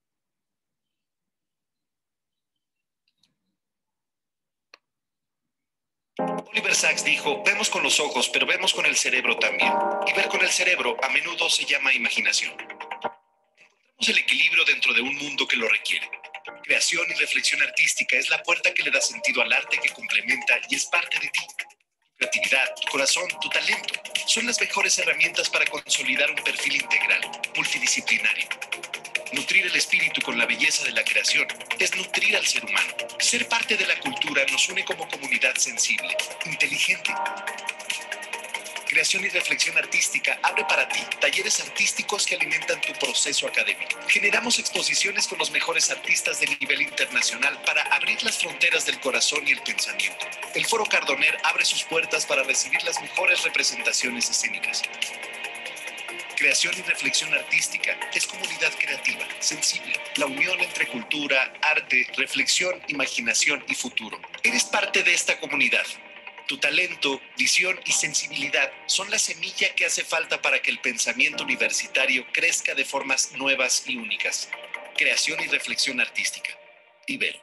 Oliver Sacks dijo, vemos con los ojos, pero vemos con el cerebro también. Y ver con el cerebro a menudo se llama imaginación. Encontramos el equilibrio dentro de un mundo que lo requiere. Creación y reflexión artística es la puerta que le da sentido al arte que complementa y es parte de ti. Tu creatividad, tu corazón, tu talento son las mejores herramientas para consolidar un perfil integral, multidisciplinario. Nutrir el espíritu con la belleza de la creación es nutrir al ser humano. Ser parte de la cultura nos une como comunidad sensible, inteligente. Creación y reflexión artística abre para ti talleres artísticos que alimentan tu proceso académico. Generamos exposiciones con los mejores artistas de nivel internacional para abrir las fronteras del corazón y el pensamiento. El Foro Cardoner abre sus puertas para recibir las mejores representaciones escénicas. Creación y reflexión artística es comunidad creativa, sensible, la unión entre cultura, arte, reflexión, imaginación y futuro. Eres parte de esta comunidad. Tu talento, visión y sensibilidad son la semilla que hace falta para que el pensamiento universitario crezca de formas nuevas y únicas. Creación y reflexión artística. Ibero.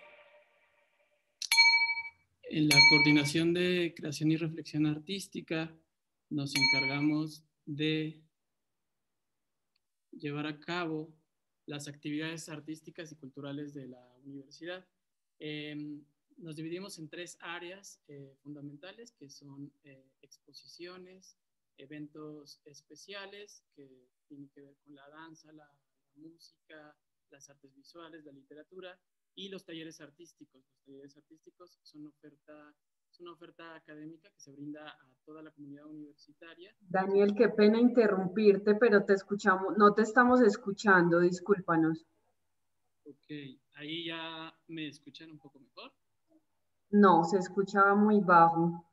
En la coordinación de creación y reflexión artística nos encargamos de llevar a cabo las actividades artísticas y culturales de la universidad. Nos dividimos en 3 áreas fundamentales, que son exposiciones, eventos especiales, que tienen que ver con la danza, la música, las artes visuales, la literatura, y los talleres artísticos. Los talleres artísticos son una oferta académica que se brinda a toda la comunidad universitaria. Daniel, qué pena interrumpirte, pero te escuchamos, no te estamos escuchando, discúlpanos. Ok, ahí ya me escuchan un poco mejor. No, se escuchaba muy bajo.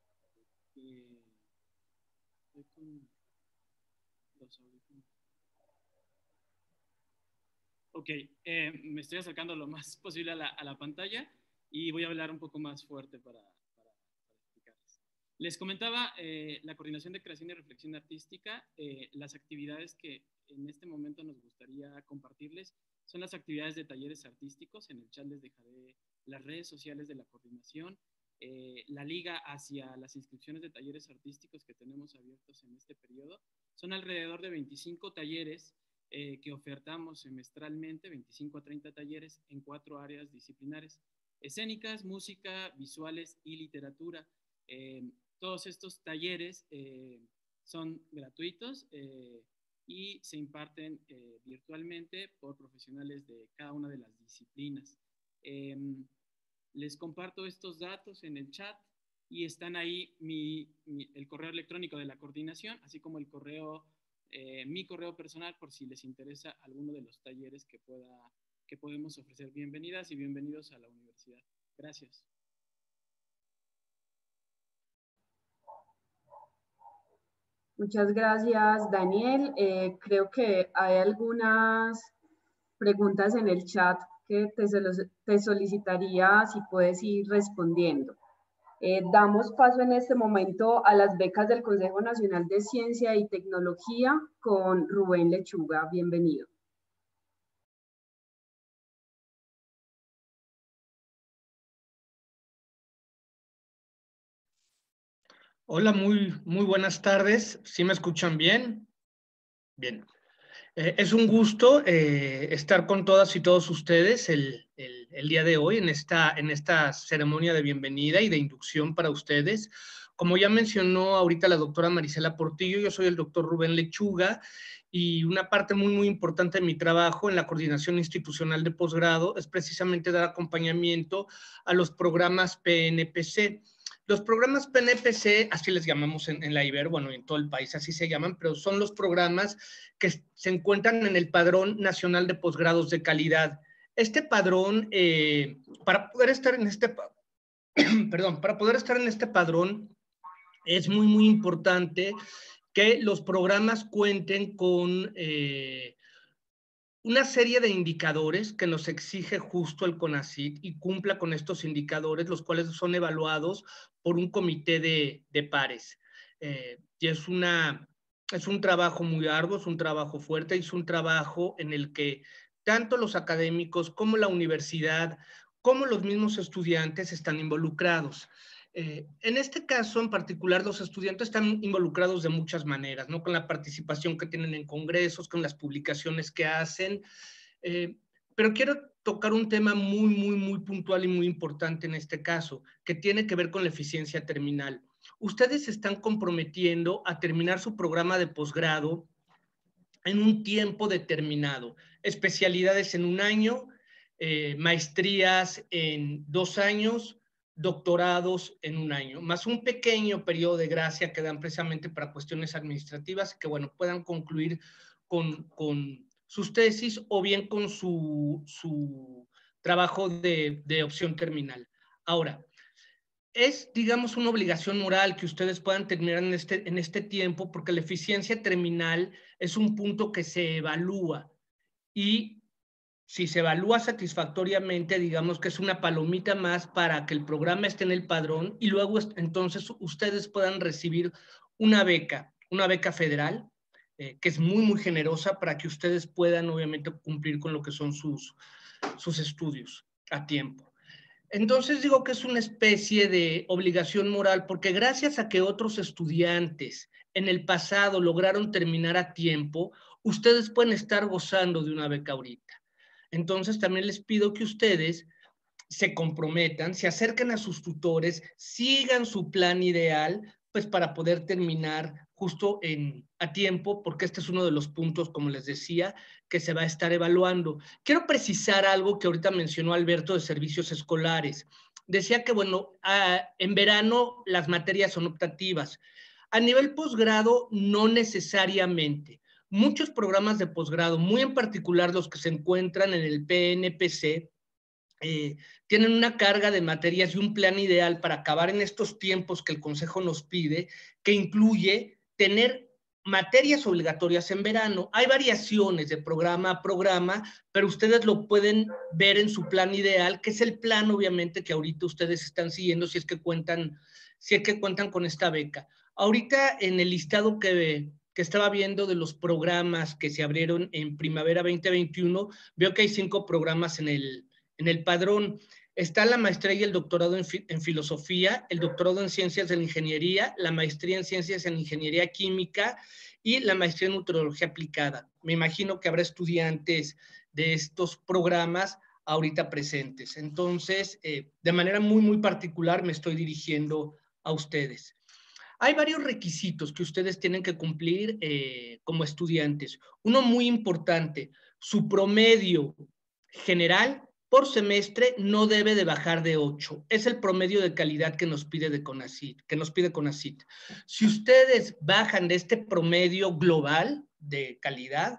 Ok, me estoy acercando lo más posible a la pantalla y voy a hablar un poco más fuerte para explicarles. Les comentaba la coordinación de creación y reflexión artística. Las actividades que en este momento nos gustaría compartirles son las actividades de talleres artísticos. En el chat les dejaré las redes sociales de la coordinación, la liga hacia las inscripciones de talleres artísticos que tenemos abiertos en este periodo. Son alrededor de 25 talleres que ofertamos semestralmente, 25 a 30 talleres en 4 áreas disciplinares: escénicas, música, visuales y literatura. Todos estos talleres son gratuitos y se imparten virtualmente por profesionales de cada una de las disciplinas. Les comparto estos datos en el chat y están ahí el correo electrónico de la coordinación, así como el correo, mi correo personal, por si les interesa alguno de los talleres que podemos ofrecer. Bienvenidas y bienvenidos a la universidad. Gracias. Muchas gracias, Daniel. Creo que hay algunas preguntas en el chat que te solicitaría si puedes ir respondiendo. Damos paso en este momento a las becas del Consejo Nacional de Ciencia y Tecnología con Rubén Lechuga. Bienvenido. Hola, muy buenas tardes. ¿Sí me escuchan bien? Bien. Es un gusto estar con todas y todos ustedes el día de hoy en esta ceremonia de bienvenida y de inducción para ustedes. Como ya mencionó ahorita la doctora Marisela Portillo, yo soy el doctor Rubén Lechuga y una parte muy importante de mi trabajo en la coordinación institucional de posgrado es precisamente dar acompañamiento a los programas PNPC. Los programas PNPC, así les llamamos en la Ibero, bueno, en todo el país así se llaman, pero son los programas que se encuentran en el Padrón Nacional de Posgrados de Calidad. Este padrón, para poder estar en este padrón, es muy importante que los programas cuenten con una serie de indicadores que nos exige justo el CONACYT y cumpla con estos indicadores, los cuales son evaluados por un comité de pares. Y es un trabajo muy arduo, es un trabajo fuerte, es un trabajo en el que tanto los académicos como la universidad, como los mismos estudiantes están involucrados. En este caso en particular, los estudiantes están involucrados de muchas maneras, ¿no? Con la participación que tienen en congresos, con las publicaciones que hacen, pero quiero tocar un tema muy puntual y muy importante en este caso, que tiene que ver con la eficiencia terminal. Ustedes se están comprometiendo a terminar su programa de posgrado en un tiempo determinado, especialidades en 1 año, maestrías en 2 años, doctorados en 1 año, más un pequeño periodo de gracia que dan precisamente para cuestiones administrativas que, bueno, puedan concluir con sus tesis o bien con su trabajo de opción terminal. Ahora, es, digamos, una obligación moral que ustedes puedan terminar en este tiempo, porque la eficiencia terminal es un punto que se evalúa y Si se evalúa satisfactoriamente, digamos que es una palomita más para que el programa esté en el padrón y luego entonces ustedes puedan recibir una beca federal, que es muy, muy generosa para que ustedes puedan obviamente cumplir con lo que son sus estudios a tiempo. Entonces digo que es una especie de obligación moral porque gracias a que otros estudiantes en el pasado lograron terminar a tiempo, ustedes pueden estar gozando de una beca ahorita. Entonces también les pido que ustedes se comprometan, se acerquen a sus tutores, sigan su plan ideal, pues para poder terminar justo a tiempo, porque este es uno de los puntos, como les decía, que se va a estar evaluando. Quiero precisar algo que ahorita mencionó Alberto de servicios escolares. Decía que, bueno, en verano las materias son optativas. A nivel posgrado, no necesariamente. Muchos programas de posgrado, muy en particular los que se encuentran en el PNPC, tienen una carga de materias y un plan ideal para acabar en estos tiempos que el Consejo nos pide, que incluye tener materias obligatorias en verano. Hay variaciones de programa a programa, pero ustedes lo pueden ver en su plan ideal, que es el plan obviamente que ahorita ustedes están siguiendo si es que cuentan con esta beca. Ahorita en el listado que estaba viendo de los programas que se abrieron en primavera 2021, veo que hay 5 programas en el padrón. Está la maestría y el doctorado en filosofía, el doctorado en ciencias de la ingeniería, la maestría en ciencias en ingeniería química y la maestría en meteorología aplicada. Me imagino que habrá estudiantes de estos programas ahorita presentes. Entonces, de manera muy, muy particular me estoy dirigiendo a ustedes. Hay varios requisitos que ustedes tienen que cumplir como estudiantes. Uno muy importante, su promedio general por semestre no debe de bajar de 8. Es el promedio de calidad que nos pide CONACYT. Si ustedes bajan de este promedio global de calidad,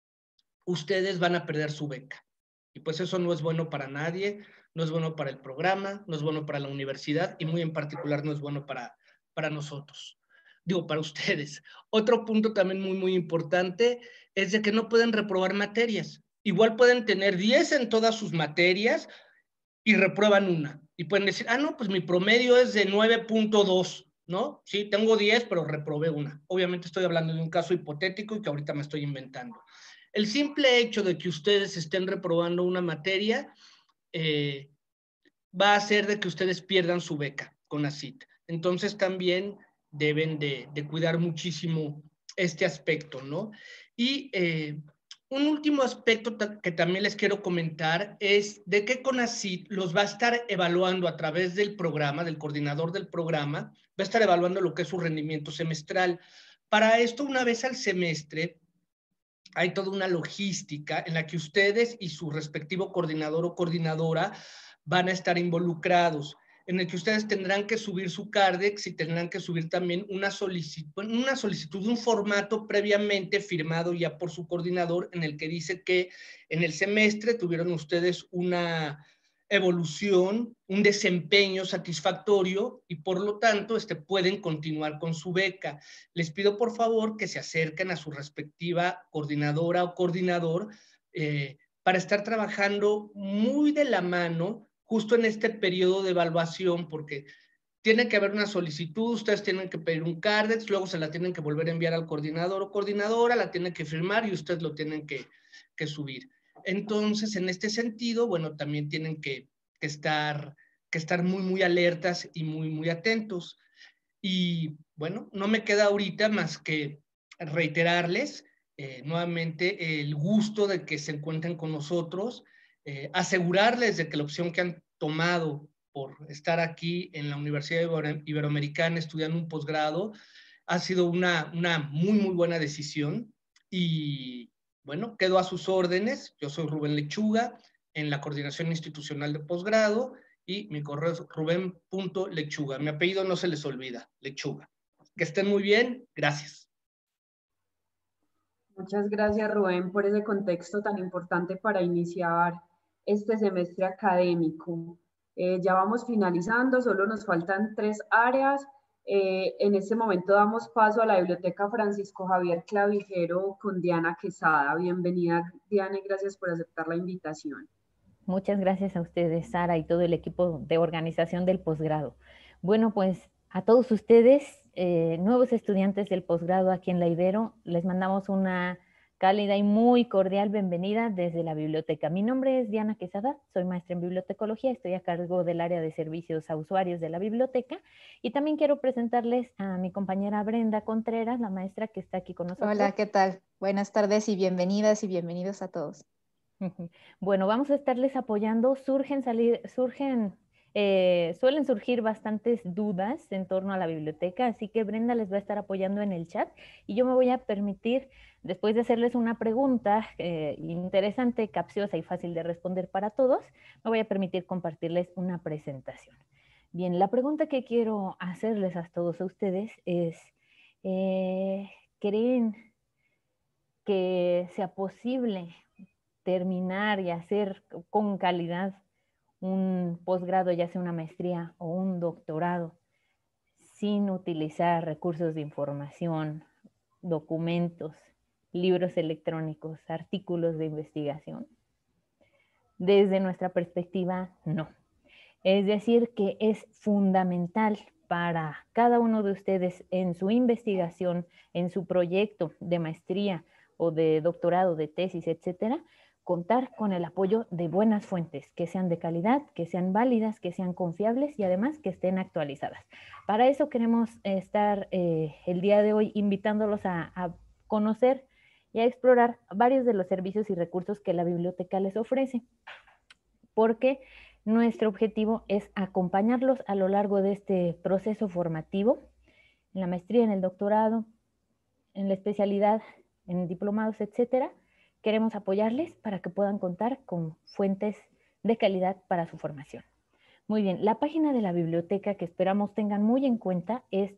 ustedes van a perder su beca. Y pues eso no es bueno para nadie, no es bueno para el programa, no es bueno para la universidad y muy en particular no es bueno para nosotros. Digo, para ustedes. Otro punto también muy, muy importante es de que no pueden reprobar materias. Igual pueden tener 10 en todas sus materias y reprueban una. Y pueden decir, no, pues mi promedio es de 9.2, ¿no? Sí, tengo 10, pero reprobé una. Obviamente estoy hablando de un caso hipotético y que ahorita me estoy inventando. El simple hecho de que ustedes estén reprobando una materia va a hacer de que ustedes pierdan su beca CONACYT. Entonces también deben de cuidar muchísimo este aspecto, ¿no? Y un último aspecto que también les quiero comentar es de que CONACYT los va a estar evaluando a través del programa, del coordinador del programa, va a estar evaluando lo que es su rendimiento semestral. Para esto, una vez al semestre, hay toda una logística en la que ustedes y su respectivo coordinador o coordinadora van a estar involucrados, en el que ustedes tendrán que subir su Cardex y tendrán que subir también una solicitud, un formato previamente firmado ya por su coordinador, en el que dice que en el semestre tuvieron ustedes una evolución, un desempeño satisfactorio y por lo tanto pueden continuar con su beca. Les pido por favor que se acerquen a su respectiva coordinadora o coordinador para estar trabajando muy de la mano justo en este periodo de evaluación, porque tiene que haber una solicitud, ustedes tienen que pedir un Cardex, luego se la tienen que volver a enviar al coordinador o coordinadora, la tienen que firmar y ustedes lo tienen que subir. Entonces, en este sentido, bueno, también tienen que estar muy, muy alertas y muy, muy atentos. Y bueno, no me queda ahorita más que reiterarles nuevamente el gusto de que se encuentren con nosotros, asegurarles de que la opción que han tomado por estar aquí en la Universidad Iberoamericana estudiando un posgrado ha sido una muy, muy buena decisión. Y bueno, quedo a sus órdenes. Yo soy Rubén Lechuga en la Coordinación Institucional de Posgrado y mi correo es ruben.lechuga. Mi apellido no se les olvida, Lechuga. Que estén muy bien. Gracias. Muchas gracias, Rubén, por ese contexto tan importante para iniciar este semestre académico. Ya vamos finalizando, solo nos faltan 3 áreas. En este momento damos paso a la Biblioteca Francisco Javier Clavijero con Diana Quesada. Bienvenida, Diana, y gracias por aceptar la invitación. Muchas gracias a ustedes, Sara, y todo el equipo de organización del posgrado. Bueno, pues a todos ustedes, nuevos estudiantes del posgrado aquí en la Ibero, les mandamos una cálida y muy cordial bienvenida desde la biblioteca. Mi nombre es Diana Quesada, soy maestra en bibliotecología, estoy a cargo del área de servicios a usuarios de la biblioteca y también quiero presentarles a mi compañera Brenda Contreras, la maestra que está aquí con nosotros. Hola, ¿qué tal? Buenas tardes y bienvenidas y bienvenidos a todos. Bueno, vamos a estarles apoyando. Suelen surgir bastantes dudas en torno a la biblioteca, así que Brenda les va a estar apoyando en el chat y yo me voy a permitir, después de hacerles una pregunta interesante, capciosa y fácil de responder para todos, me voy a permitir compartirles una presentación. Bien, la pregunta que quiero hacerles a todos ustedes es, ¿creen que sea posible terminar y hacer con calidad un posgrado, ya sea una maestría o un doctorado, sin utilizar recursos de información, documentos, libros electrónicos, artículos de investigación? Desde nuestra perspectiva, no. Es decir, que es fundamental para cada uno de ustedes en su investigación, en su proyecto de maestría o de doctorado, de tesis, etcétera, contar con el apoyo de buenas fuentes, que sean de calidad, que sean válidas, que sean confiables y además que estén actualizadas. Para eso queremos estar el día de hoy invitándolos a conocer y a explorar varios de los servicios y recursos que la biblioteca les ofrece, porque nuestro objetivo es acompañarlos a lo largo de este proceso formativo, en la maestría, en el doctorado, en la especialidad, en diplomados, etcétera. Queremos apoyarles para que puedan contar con fuentes de calidad para su formación. Muy bien, la página de la biblioteca que esperamos tengan muy en cuenta es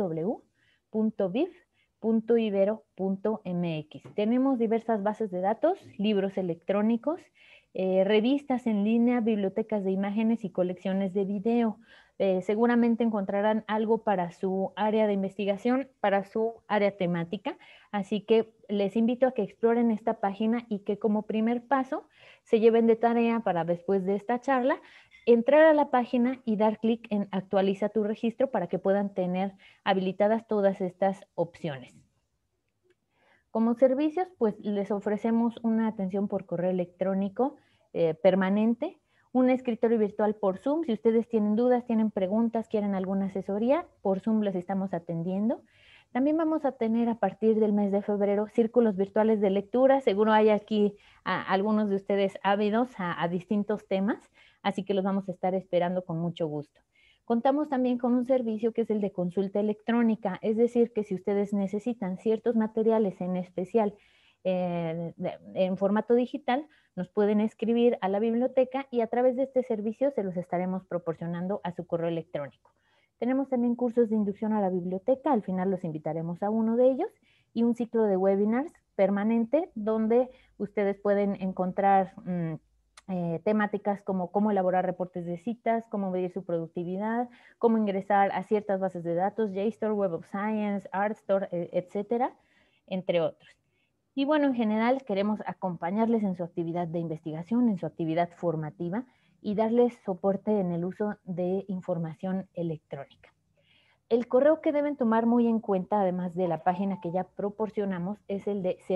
www.bib.ibero.mx. Tenemos diversas bases de datos, libros electrónicos, revistas en línea, bibliotecas de imágenes y colecciones de video. Seguramente encontrarán algo para su área de investigación, para su área temática, así que les invito a que exploren esta página y que como primer paso se lleven de tarea para después de esta charla, entrar a la página y dar clic en actualiza tu registro para que puedan tener habilitadas todas estas opciones. Como servicios, pues les ofrecemos una atención por correo electrónico permanente, un escritorio virtual por Zoom. Si ustedes tienen dudas, tienen preguntas, quieren alguna asesoría, por Zoom les estamos atendiendo. También vamos a tener a partir del mes de febrero círculos virtuales de lectura. Seguro hay aquí algunos de ustedes ávidos a distintos temas, así que los vamos a estar esperando con mucho gusto. Contamos también con un servicio que es el de consulta electrónica, es decir, que si ustedes necesitan ciertos materiales en especial en formato digital, nos pueden escribir a la biblioteca y a través de este servicio se los estaremos proporcionando a su correo electrónico. Tenemos también cursos de inducción a la biblioteca, al final los invitaremos a uno de ellos, y un ciclo de webinars permanente donde ustedes pueden encontrar temáticas como cómo elaborar reportes de citas, cómo medir su productividad, cómo ingresar a ciertas bases de datos, JSTOR, Web of Science, ArtStore, etcétera, entre otros. Y bueno, en general queremos acompañarles en su actividad de investigación, en su actividad formativa y darles soporte en el uso de información electrónica. El correo que deben tomar muy en cuenta, además de la página que ya proporcionamos, es el de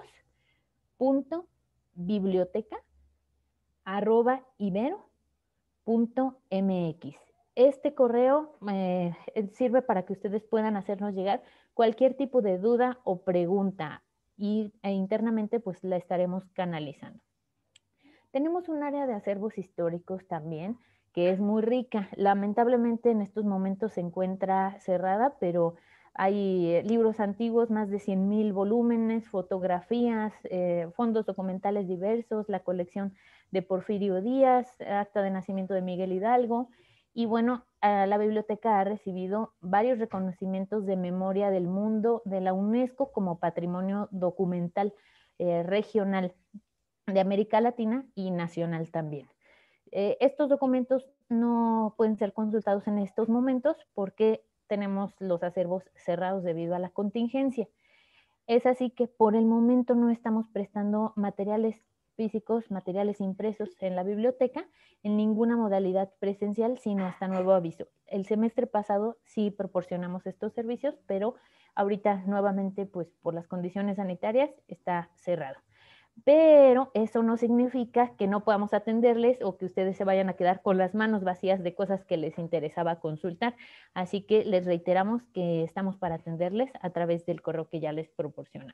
servicios.biblioteca@ibero.mx. Este correo sirve para que ustedes puedan hacernos llegar cualquier tipo de duda o pregunta e internamente pues la estaremos canalizando. Tenemos un área de acervos históricos también, que es muy rica. Lamentablemente en estos momentos se encuentra cerrada, pero hay libros antiguos, más de 100,000 volúmenes, fotografías, fondos documentales diversos, la colección de Porfirio Díaz, acta de nacimiento de Miguel Hidalgo. Y bueno, la biblioteca ha recibido varios reconocimientos de memoria del mundo de la UNESCO como patrimonio documental regional de América Latina y nacional también. Estos documentos no pueden ser consultados en estos momentos porque tenemos los acervos cerrados debido a la contingencia. Es así que por el momento no estamos prestando materiales físicos, materiales impresos en la biblioteca en ninguna modalidad presencial, sino hasta nuevo aviso. El semestre pasado sí proporcionamos estos servicios, pero ahorita nuevamente, pues por las condiciones sanitarias, está cerrado. Pero eso no significa que no podamos atenderles o que ustedes se vayan a quedar con las manos vacías de cosas que les interesaba consultar. Así que les reiteramos que estamos para atenderles a través del correo que ya les proporcionamos.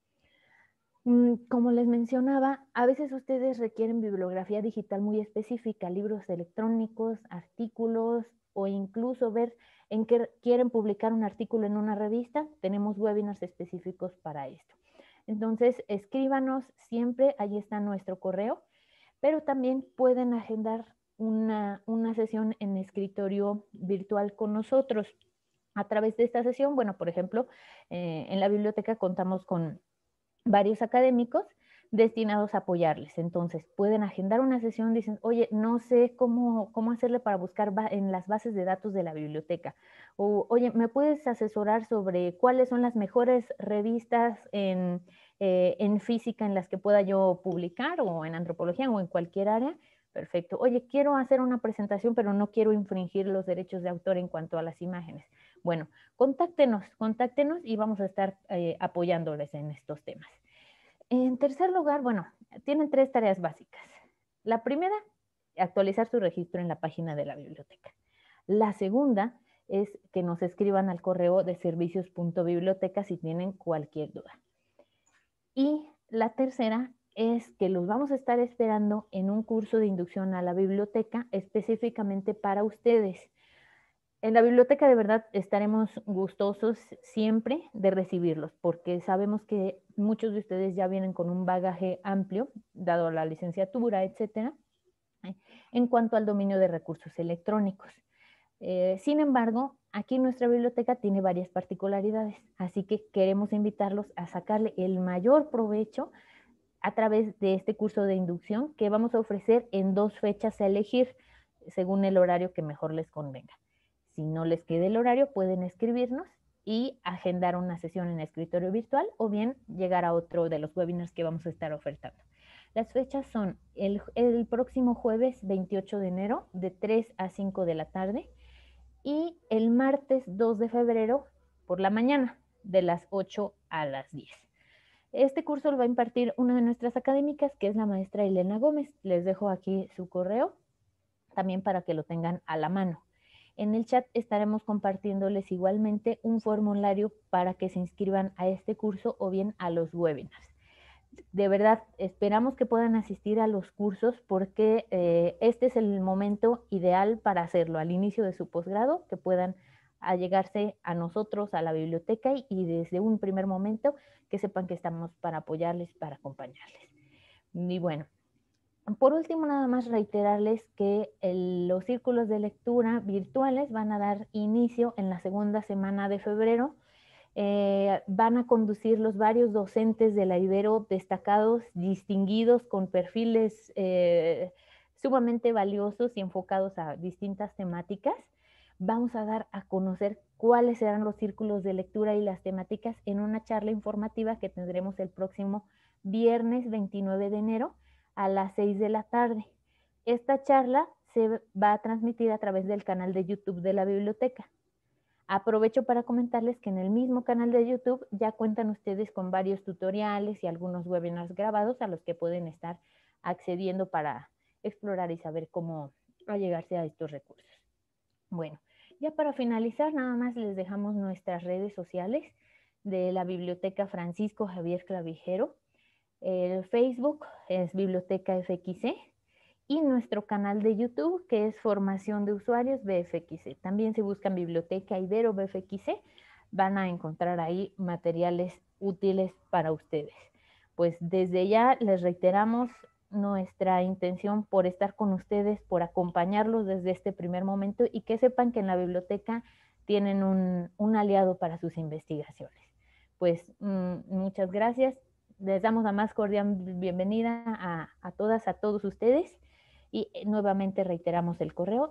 Como les mencionaba, a veces ustedes requieren bibliografía digital muy específica, libros electrónicos, artículos o incluso ver en qué quieren publicar un artículo en una revista. Tenemos webinars específicos para esto. Entonces, escríbanos siempre, ahí está nuestro correo, pero también pueden agendar una sesión en escritorio virtual con nosotros. A través de esta sesión, bueno, por ejemplo, en la biblioteca contamos con varios académicos destinados a apoyarles. Entonces, pueden agendar una sesión, dicen, oye, no sé cómo hacerle para buscar en las bases de datos de la biblioteca. O, oye, ¿me puedes asesorar sobre cuáles son las mejores revistas en física en las que pueda yo publicar, o en antropología, o en cualquier área? Perfecto. Oye, quiero hacer una presentación, pero no quiero infringir los derechos de autor en cuanto a las imágenes. Bueno, contáctenos y vamos a estar apoyándoles en estos temas. En tercer lugar, bueno, tienen 3 tareas básicas. La primera, actualizar su registro en la página de la biblioteca. La segunda es que nos escriban al correo de servicios.biblioteca si tienen cualquier duda. Y la tercera es que los vamos a estar esperando en un curso de inducción a la biblioteca específicamente para ustedes. En la biblioteca de verdad estaremos gustosos siempre de recibirlos, porque sabemos que muchos de ustedes ya vienen con un bagaje amplio, dado la licenciatura, etcétera, en cuanto al dominio de recursos electrónicos. Sin embargo, aquí nuestra biblioteca tiene varias particularidades, así que queremos invitarlos a sacarle el mayor provecho a través de este curso de inducción que vamos a ofrecer en 2 fechas a elegir según el horario que mejor les convenga. Si no les queda el horario, pueden escribirnos y agendar una sesión en escritorio virtual o bien llegar a otro de los webinars que vamos a estar ofertando. Las fechas son el próximo jueves 28 de enero de 3 a 5 de la tarde y el martes 2 de febrero por la mañana de las 8 a las 10. Este curso lo va a impartir una de nuestras académicas, que es la maestra Elena Gómez. Les dejo aquí su correo también para que lo tengan a la mano. En el chat estaremos compartiéndoles igualmente un formulario para que se inscriban a este curso o bien a los webinars. De verdad, esperamos que puedan asistir a los cursos porque este es el momento ideal para hacerlo, al inicio de su posgrado, que puedan allegarse a nosotros, a la biblioteca y desde un primer momento que sepan que estamos para apoyarles, para acompañarles. Y bueno, por último, nada más reiterarles que los círculos de lectura virtuales van a dar inicio en la segunda semana de febrero. Van a conducirlos varios docentes de la Ibero destacados, distinguidos, con perfiles sumamente valiosos y enfocados a distintas temáticas. Vamos a dar a conocer cuáles serán los círculos de lectura y las temáticas en una charla informativa que tendremos el próximo viernes 29 de enero a las 6 de la tarde. Esta charla se va a transmitir a través del canal de YouTube de la biblioteca. Aprovecho para comentarles que en el mismo canal de YouTube ya cuentan ustedes con varios tutoriales y algunos webinars grabados a los que pueden estar accediendo para explorar y saber cómo allegarse a estos recursos. Bueno, ya para finalizar, nada más les dejamos nuestras redes sociales de la Biblioteca Francisco Javier Clavijero. El Facebook es Biblioteca FXC y nuestro canal de YouTube, que es Formación de Usuarios BFXC. También si buscan Biblioteca Ibero BFXC, van a encontrar ahí materiales útiles para ustedes. Pues desde ya les reiteramos nuestra intención por estar con ustedes, por acompañarlos desde este primer momento y que sepan que en la biblioteca tienen un aliado para sus investigaciones. Pues muchas gracias. Les damos la más cordial bienvenida a todas, a todos ustedes Y nuevamente reiteramos el correo,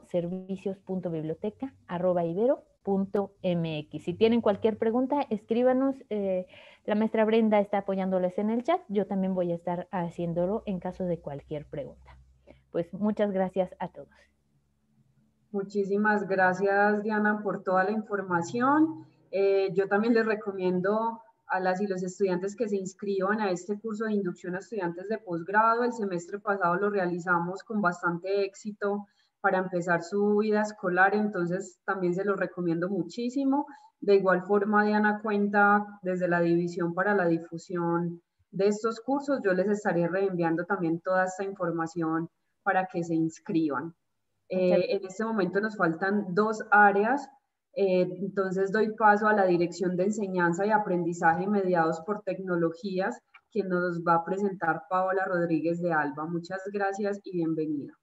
servicios.biblioteca@ibero.mx. Si tienen cualquier pregunta, escríbanos. La maestra Brenda está apoyándoles en el chat. Yo también voy a estar haciéndolo en caso de cualquier pregunta. Pues muchas gracias a todos. Muchísimas gracias, Diana, por toda la información. Yo también les recomiendo a las y los estudiantes que se inscriban a este curso de inducción a estudiantes de posgrado. El semestre pasado lo realizamos con bastante éxito para empezar su vida escolar, entonces también se los recomiendo muchísimo. De igual forma, Diana cuenta desde la división para la difusión de estos cursos. Yo les estaré reenviando también toda esta información para que se inscriban. En este momento nos faltan 2 áreas, entonces doy paso a la Dirección de Enseñanza y Aprendizaje mediados por tecnologías, quien nos va a presentar Paola Rodríguez de Alba. Muchas gracias y bienvenida.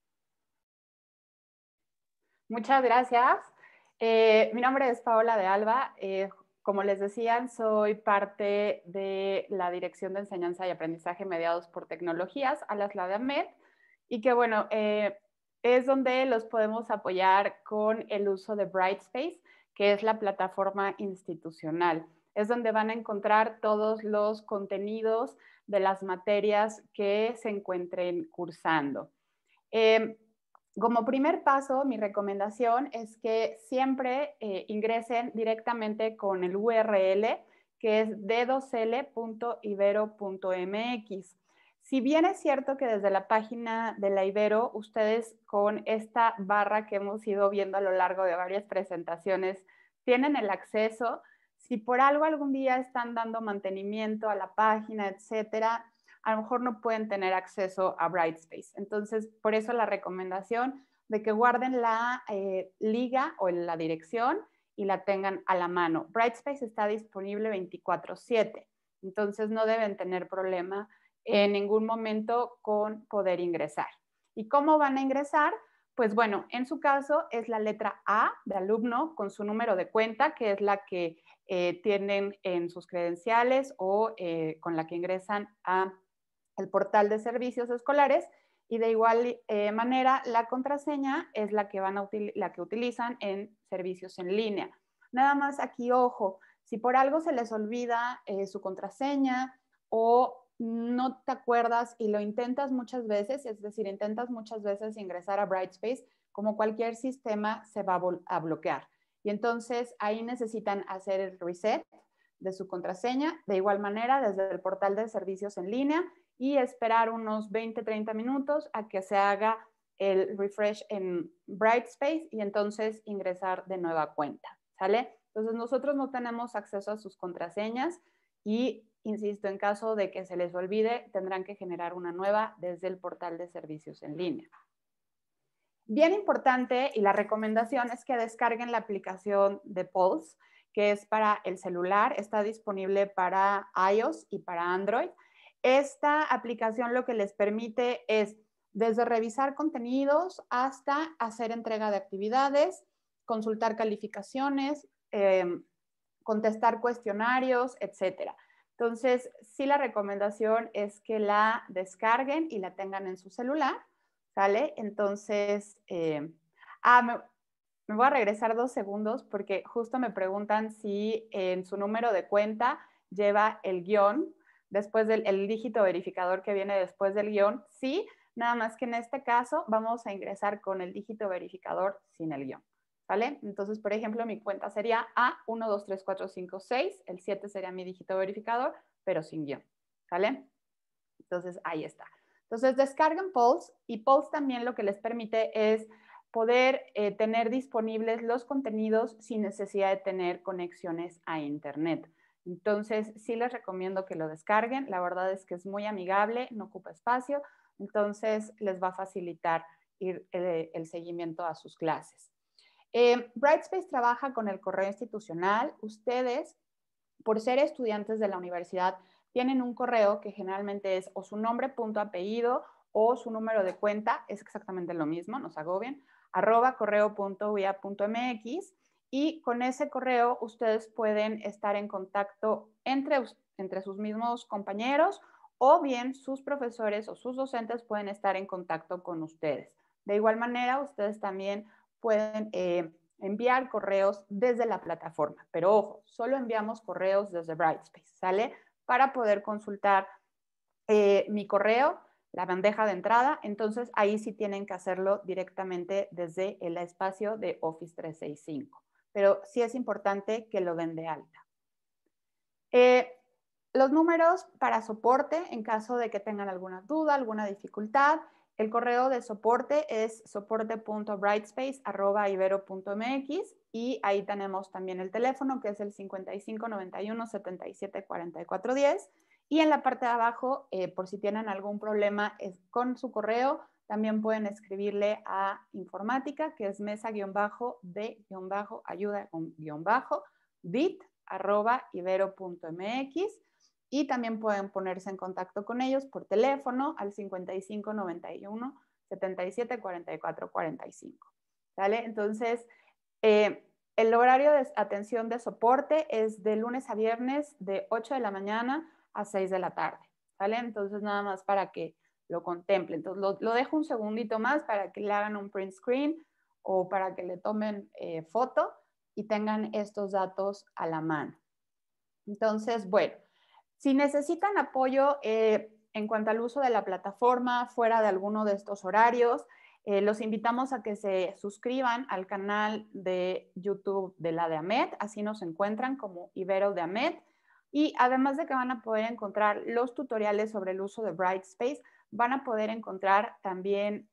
Muchas gracias. Mi nombre es Paola de Alba. Como les decían, soy parte de la Dirección de Enseñanza y Aprendizaje mediados por tecnologías, ALAS la de AMED, y que bueno, es donde los podemos apoyar con el uso de Brightspace, que es la plataforma institucional. Es donde van a encontrar todos los contenidos de las materias que se encuentren cursando. Como primer paso, mi recomendación es que siempre ingresen directamente con el URL, que es d2l.ibero.mx. Si bien es cierto que desde la página de la Ibero, ustedes con esta barra que hemos ido viendo a lo largo de varias presentaciones, tienen el acceso. Si por algo algún día están dando mantenimiento a la página, etcétera, a lo mejor no pueden tener acceso a Brightspace. Entonces, por eso la recomendación de que guarden la liga o la dirección y la tengan a la mano. Brightspace está disponible 24/7, entonces no deben tener problema en ningún momento con poder ingresar. ¿Y cómo van a ingresar? Pues bueno, en su caso es la letra A de alumno con su número de cuenta, que es la que tienen en sus credenciales o con la que ingresan a el portal de servicios escolares, y de igual manera la contraseña es la que, la que utilizan en servicios en línea. Nada más aquí, ojo, si por algo se les olvida su contraseña o no te acuerdas y lo intentas muchas veces, es decir, intentas muchas veces ingresar a Brightspace, como cualquier sistema se va a bloquear. Y entonces ahí necesitan hacer el reset de su contraseña, de igual manera desde el portal de servicios en línea, y esperar unos 20-30 minutos a que se haga el refresh en Brightspace y entonces ingresar de nueva cuenta, ¿sale? Entonces nosotros no tenemos acceso a sus contraseñas y, insisto, en caso de que se les olvide, tendrán que generar una nueva desde el portal de servicios en línea. Bien importante, y la recomendación es que descarguen la aplicación de Pulse, que es para el celular, está disponible para iOS y para Android. Esta aplicación lo que les permite es desde revisar contenidos hasta hacer entrega de actividades, consultar calificaciones, contestar cuestionarios, etc. Entonces, sí, la recomendación es que la descarguen y la tengan en su celular, ¿sale? Entonces, me voy a regresar 2 segundos porque justo me preguntan si en su número de cuenta lleva el guión, después del dígito verificador que viene después del guión. Sí, nada más que en este caso vamos a ingresar con el dígito verificador sin el guión, ¿vale? Entonces, por ejemplo, mi cuenta sería A1234556, el 7 sería mi dígito verificador, pero sin guión, ¿vale? Entonces, ahí está. Entonces, descargan Pulse, y Pulse también lo que les permite es poder tener disponibles los contenidos sin necesidad de tener conexiones a Internet. Entonces, sí les recomiendo que lo descarguen. La verdad es que es muy amigable, no ocupa espacio, entonces les va a facilitar el seguimiento a sus clases. Brightspace trabaja con el correo institucional. Ustedes, por ser estudiantes de la universidad, tienen un correo que generalmente es o su nombre, punto, apellido, o su número de cuenta, es exactamente lo mismo, no se agobien, @correo.uia.mx, y con ese correo ustedes pueden estar en contacto entre sus mismos compañeros o bien sus profesores o sus docentes pueden estar en contacto con ustedes. De igual manera, ustedes también pueden enviar correos desde la plataforma, pero ojo, solo enviamos correos desde Brightspace, ¿sale? Para poder consultar mi correo, la bandeja de entrada, entonces ahí sí tienen que hacerlo directamente desde el espacio de Office 365, pero sí es importante que lo den de alta. Los números para soporte, en caso de que tengan alguna duda, alguna dificultad, el correo de soporte es soporte.brightspace@ibero.mx y ahí tenemos también el teléfono que es el 5591 77 44 10 y en la parte de abajo, por si tienen algún problema con su correo, también pueden escribirle a informática que es mesa-de-ayuda-bit@ibero.mx y también pueden ponerse en contacto con ellos por teléfono al 5591 77 44 45. ¿Vale? Entonces, el horario de atención de soporte es de lunes a viernes de 8 de la mañana a 6 de la tarde. ¿Vale? Entonces, nada más para que lo contemplen. Entonces, lo dejo un segundito más para que le hagan un print screen o para que le tomen foto y tengan estos datos a la mano. Entonces, bueno, si necesitan apoyo en cuanto al uso de la plataforma fuera de alguno de estos horarios, los invitamos a que se suscriban al canal de YouTube de la de AMED, así nos encuentran como Ibero de AMED, y además de que van a poder encontrar los tutoriales sobre el uso de Brightspace, van a poder encontrar también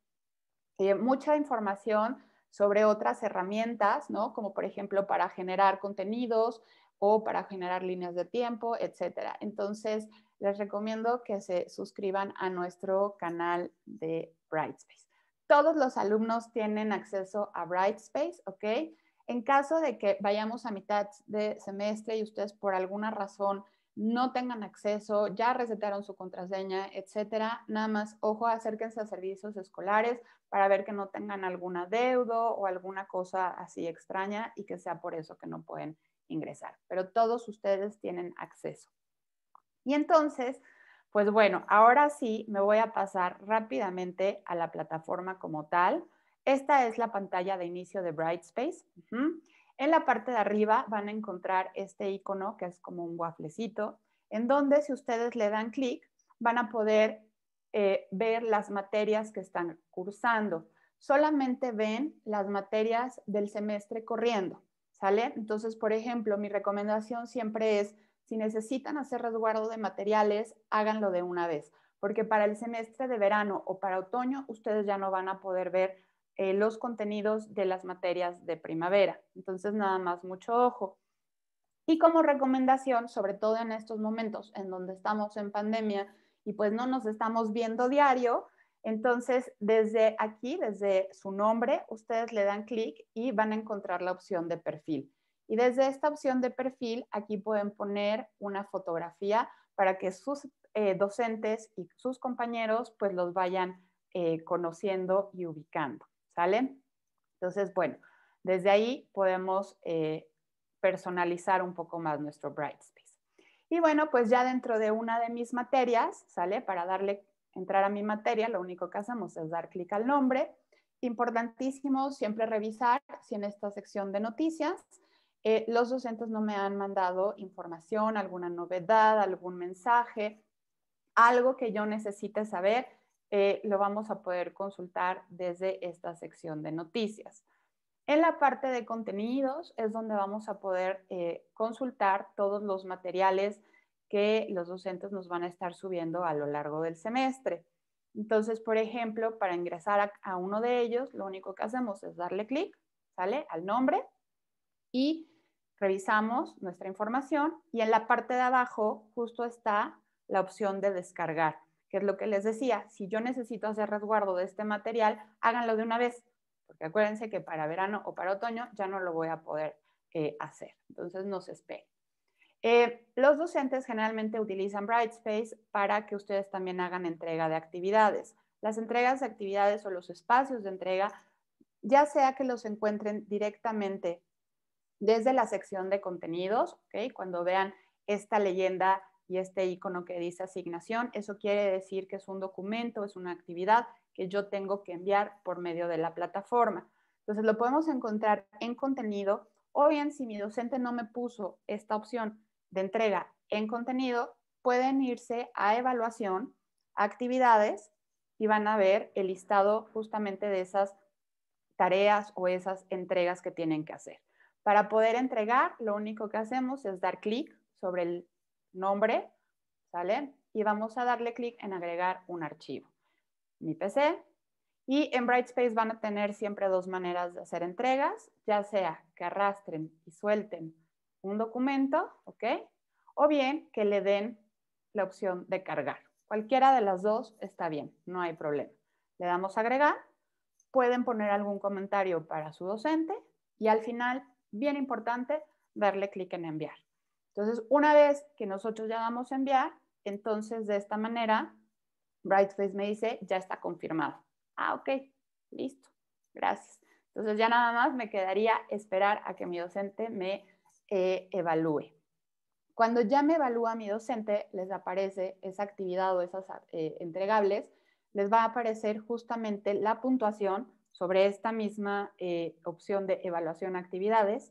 mucha información sobre otras herramientas, ¿no? Como por ejemplo para generar contenidos o para generar líneas de tiempo, etcétera. Entonces, les recomiendo que se suscriban a nuestro canal de Brightspace. Todos los alumnos tienen acceso a Brightspace, ¿ok? En caso de que vayamos a mitad de semestre y ustedes por alguna razón no tengan acceso, ya resetaron su contraseña, etcétera, nada más, ojo, acérquense a servicios escolares para ver que no tengan algún adeudo o alguna cosa así extraña y que sea por eso que no pueden ingresar. Pero todos ustedes tienen acceso. Y entonces, pues bueno, ahora sí me voy a pasar rápidamente a la plataforma como tal. Esta es la pantalla de inicio de Brightspace. En la parte de arriba van a encontrar este icono que es como un wafflecito, en donde si ustedes le dan clic, van a poder ver las materias que están cursando. Solamente ven las materias del semestre corriendo, ¿sale? Entonces, por ejemplo, mi recomendación siempre es, si necesitan hacer resguardo de materiales, háganlo de una vez, porque para el semestre de verano o para otoño, ustedes ya no van a poder ver los contenidos de las materias de primavera. Entonces, nada más, mucho ojo. Y como recomendación, sobre todo en estos momentos en donde estamos en pandemia y pues no nos estamos viendo diario, entonces desde aquí, desde su nombre, ustedes le dan clic y van a encontrar la opción de perfil. Y desde esta opción de perfil, aquí pueden poner una fotografía para que sus docentes y sus compañeros pues los vayan conociendo y ubicando, ¿sale? Entonces, bueno, desde ahí podemos personalizar un poco más nuestro Brightspace. Y bueno, pues ya dentro de una de mis materias, ¿sale? Para entrar a mi materia, lo único que hacemos es dar clic al nombre. Importantísimo siempre revisar si en esta sección de noticias los docentes no me han mandado información, alguna novedad, algún mensaje, algo que yo necesite saber, lo vamos a poder consultar desde esta sección de noticias. En la parte de contenidos es donde vamos a poder consultar todos los materiales que los docentes nos van a estar subiendo a lo largo del semestre. Entonces, por ejemplo, para ingresar a uno de ellos, lo único que hacemos es darle clic, ¿sale? Al nombre y revisamos nuestra información y en la parte de abajo justo está la opción de descargar, que es lo que les decía, si yo necesito hacer resguardo de este material, háganlo de una vez, porque acuérdense que para verano o para otoño ya no lo voy a poder hacer, entonces no se esperen. Los docentes generalmente utilizan Brightspace para que ustedes también hagan entrega de actividades. Las entregas de actividades o los espacios de entrega, ya sea que los encuentren directamente desde la sección de contenidos, ¿okay? Cuando vean esta leyenda y este icono que dice asignación. Eso quiere decir que es un documento, es una actividad que yo tengo que enviar por medio de la plataforma. Entonces lo podemos encontrar en contenido, o bien si mi docente no me puso esta opción de entrega en contenido, pueden irse a evaluación, actividades, y van a ver el listado justamente de esas tareas o esas entregas que tienen que hacer. Para poder entregar, lo único que hacemos es dar clic sobre el nombre, ¿sale? Y vamos a darle clic en agregar un archivo. Mi PC. Y en Brightspace van a tener siempre dos maneras de hacer entregas, ya sea que arrastren y suelten un documento, ¿ok? O bien que le den la opción de cargar. Cualquiera de las dos está bien, no hay problema. Le damos a agregar, pueden poner algún comentario para su docente y al final, bien importante, darle clic en enviar. Entonces, una vez que nosotros ya damos a enviar, entonces de esta manera, Brightspace me dice, ya está confirmado. Ah, ok, listo, gracias. Entonces ya nada más me quedaría esperar a que mi docente me evalúe. Cuando ya me evalúa mi docente, les aparece esa actividad o esas entregables, les va a aparecer justamente la puntuación sobre esta misma opción de evaluación actividades,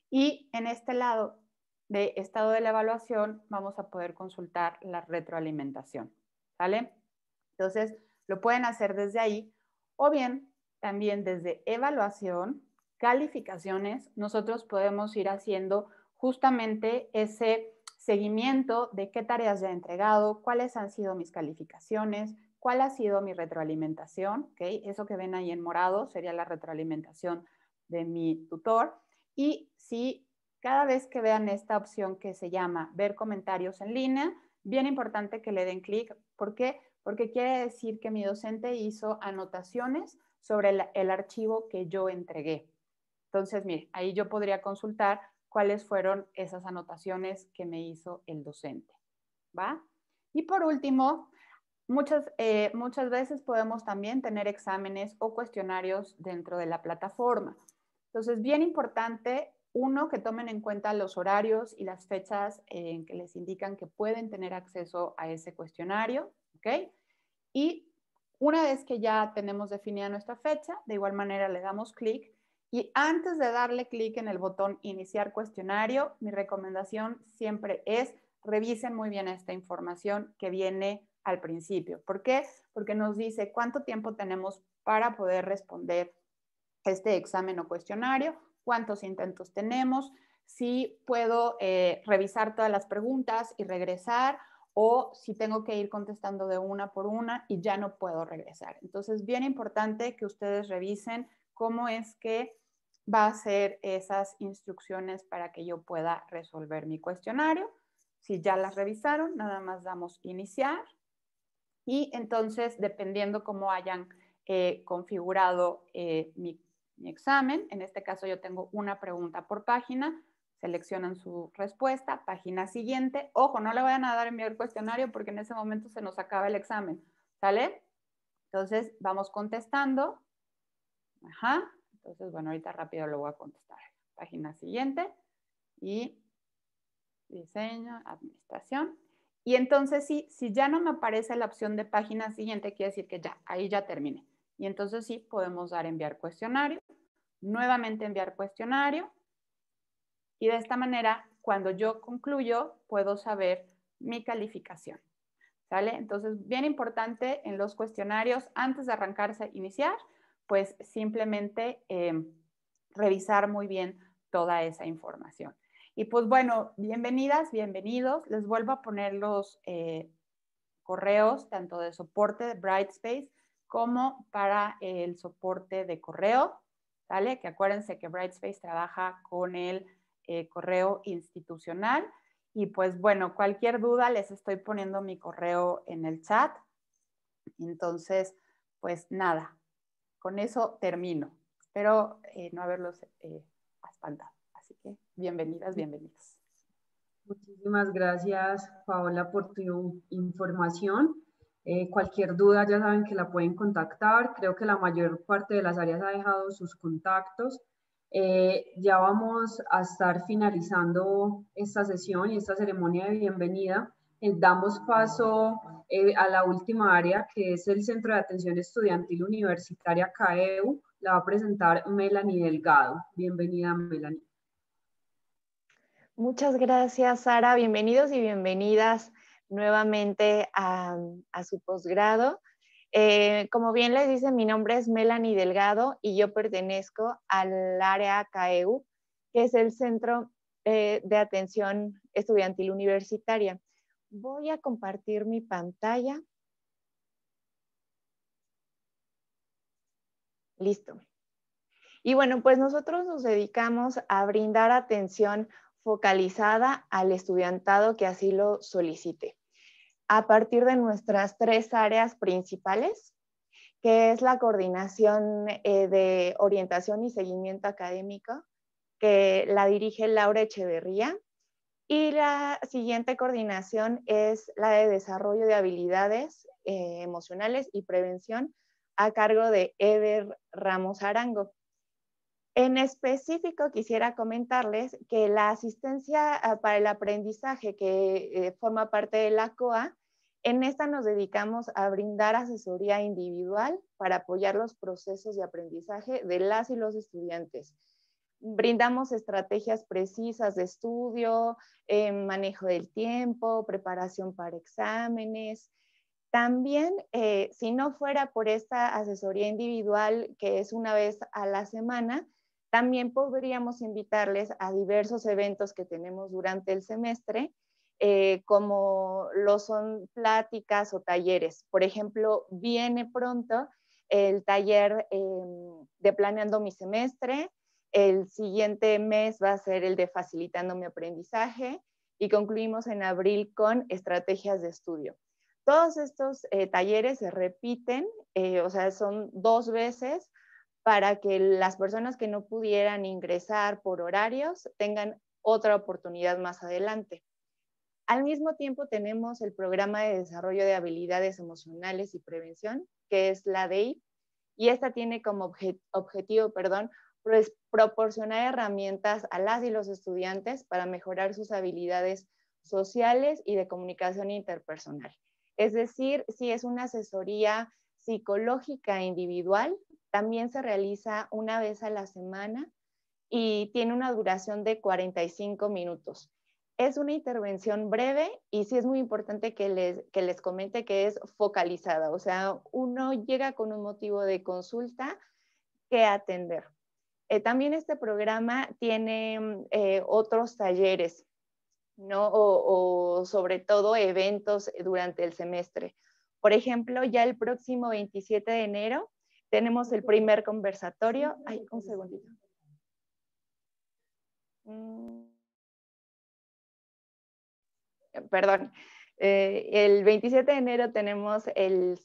y en este lado de estado de la evaluación vamos a poder consultar la retroalimentación, ¿vale? Entonces lo pueden hacer desde ahí, o bien también desde evaluación, calificaciones, nosotros podemos ir haciendo justamente ese seguimiento de qué tareas ya he entregado, cuáles han sido mis calificaciones, cuál ha sido mi retroalimentación, ¿okay? Eso que ven ahí en morado sería la retroalimentación de mi tutor. Y si cada vez que vean esta opción que se llama ver comentarios en línea, bien importante que le den clic. ¿Por qué? Porque quiere decir que mi docente hizo anotaciones sobre el archivo que yo entregué. Entonces, mire, ahí yo podría consultar cuáles fueron esas anotaciones que me hizo el docente, ¿va? Y por último, muchas veces podemos también tener exámenes o cuestionarios dentro de la plataforma. Entonces, bien importante, uno, que tomen en cuenta los horarios y las fechas en que les indican que pueden tener acceso a ese cuestionario, ¿ok? Y una vez que ya tenemos definida nuestra fecha, de igual manera le damos clic, y antes de darle clic en el botón iniciar cuestionario, mi recomendación siempre es revisen muy bien esta información que viene al principio. ¿Por qué? Porque nos dice cuánto tiempo tenemos para poder responder este examen o cuestionario, cuántos intentos tenemos, si puedo revisar todas las preguntas y regresar, o si tengo que ir contestando de una por una y ya no puedo regresar. Entonces, bien importante que ustedes revisen cómo es que va a ser esas instrucciones para que yo pueda resolver mi cuestionario. Si ya las revisaron, nada más damos iniciar, y entonces, dependiendo cómo hayan configurado mi examen, en este caso yo tengo una pregunta por página, seleccionan su respuesta, página siguiente. Ojo, no le vayan a dar enviar el cuestionario porque en ese momento se nos acaba el examen, ¿sale? Entonces, vamos contestando. Ajá. Entonces, bueno, ahorita rápido lo voy a contestar. Página siguiente y diseño, administración. Y entonces, si ya no me aparece la opción de página siguiente, quiere decir que ya, ahí ya terminé. Y entonces sí, podemos dar enviar cuestionario, nuevamente enviar cuestionario, y de esta manera, cuando yo concluyo, puedo saber mi calificación, ¿sale? Entonces, bien importante en los cuestionarios, antes de arrancarse a iniciar, pues simplemente revisar muy bien toda esa información. Y pues bueno, bienvenidas, bienvenidos. Les vuelvo a poner los correos, tanto de soporte de Brightspace como para el soporte de correo, ¿vale? Que acuérdense que Brightspace trabaja con el correo institucional. Y pues bueno, cualquier duda les estoy poniendo mi correo en el chat. Entonces, pues nada, con eso termino. Espero no haberlos espantado. Así que bienvenidas, bienvenidos. Muchísimas gracias, Paola, por tu información. Cualquier duda ya saben que la pueden contactar. Creo que la mayor parte de las áreas ha dejado sus contactos. Ya vamos a estar finalizando esta sesión y esta ceremonia de bienvenida. Damos paso a la última área, que es el Centro de Atención Estudiantil Universitaria CAEU. La va a presentar Melanie Delgado. Bienvenida, Melanie. Muchas gracias, Sara. Bienvenidos y bienvenidas nuevamente a su posgrado. Como bien les dice, mi nombre es Melanie Delgado y yo pertenezco al área CAEU, que es el Centro de Atención Estudiantil Universitaria. Voy a compartir mi pantalla. Listo. Y bueno, pues nosotros nos dedicamos a brindar atención focalizada al estudiantado que así lo solicite, a partir de nuestras 3 áreas principales, que es la coordinación de orientación y seguimiento académico, que la dirige Laura Echeverría, y la siguiente coordinación es la de desarrollo de habilidades emocionales y prevención, a cargo de Eder Ramos Arango. En específico, quisiera comentarles que la asistencia para el aprendizaje que forma parte de la COA, en esta nos dedicamos a brindar asesoría individual para apoyar los procesos de aprendizaje de las y los estudiantes. Brindamos estrategias precisas de estudio, manejo del tiempo, preparación para exámenes. También, si no fuera por esta asesoría individual, que es una vez a la semana, también podríamos invitarles a diversos eventos que tenemos durante el semestre, como lo son pláticas o talleres. Por ejemplo, viene pronto el taller de Planeando mi Semestre. El siguiente mes va a ser el de Facilitando mi Aprendizaje y concluimos en abril con Estrategias de Estudio. Todos estos talleres se repiten, o sea, son 2 veces para que las personas que no pudieran ingresar por horarios tengan otra oportunidad más adelante. Al mismo tiempo tenemos el Programa de Desarrollo de Habilidades Emocionales y Prevención, que es la DEIP, y esta tiene como objetivo, pues, proporcionar herramientas a las y los estudiantes para mejorar sus habilidades sociales y de comunicación interpersonal. Es decir, si es una asesoría psicológica individual, también se realiza una vez a la semana y tiene una duración de 45 minutos. Es una intervención breve y sí es muy importante que les comente que es focalizada, o sea, uno llega con un motivo de consulta que atender. También este programa tiene otros talleres, ¿no? O sobre todo eventos durante el semestre. Por ejemplo, ya el próximo 27 de enero tenemos el primer conversatorio. Ay, un segundito. Perdón. El 27 de enero tenemos el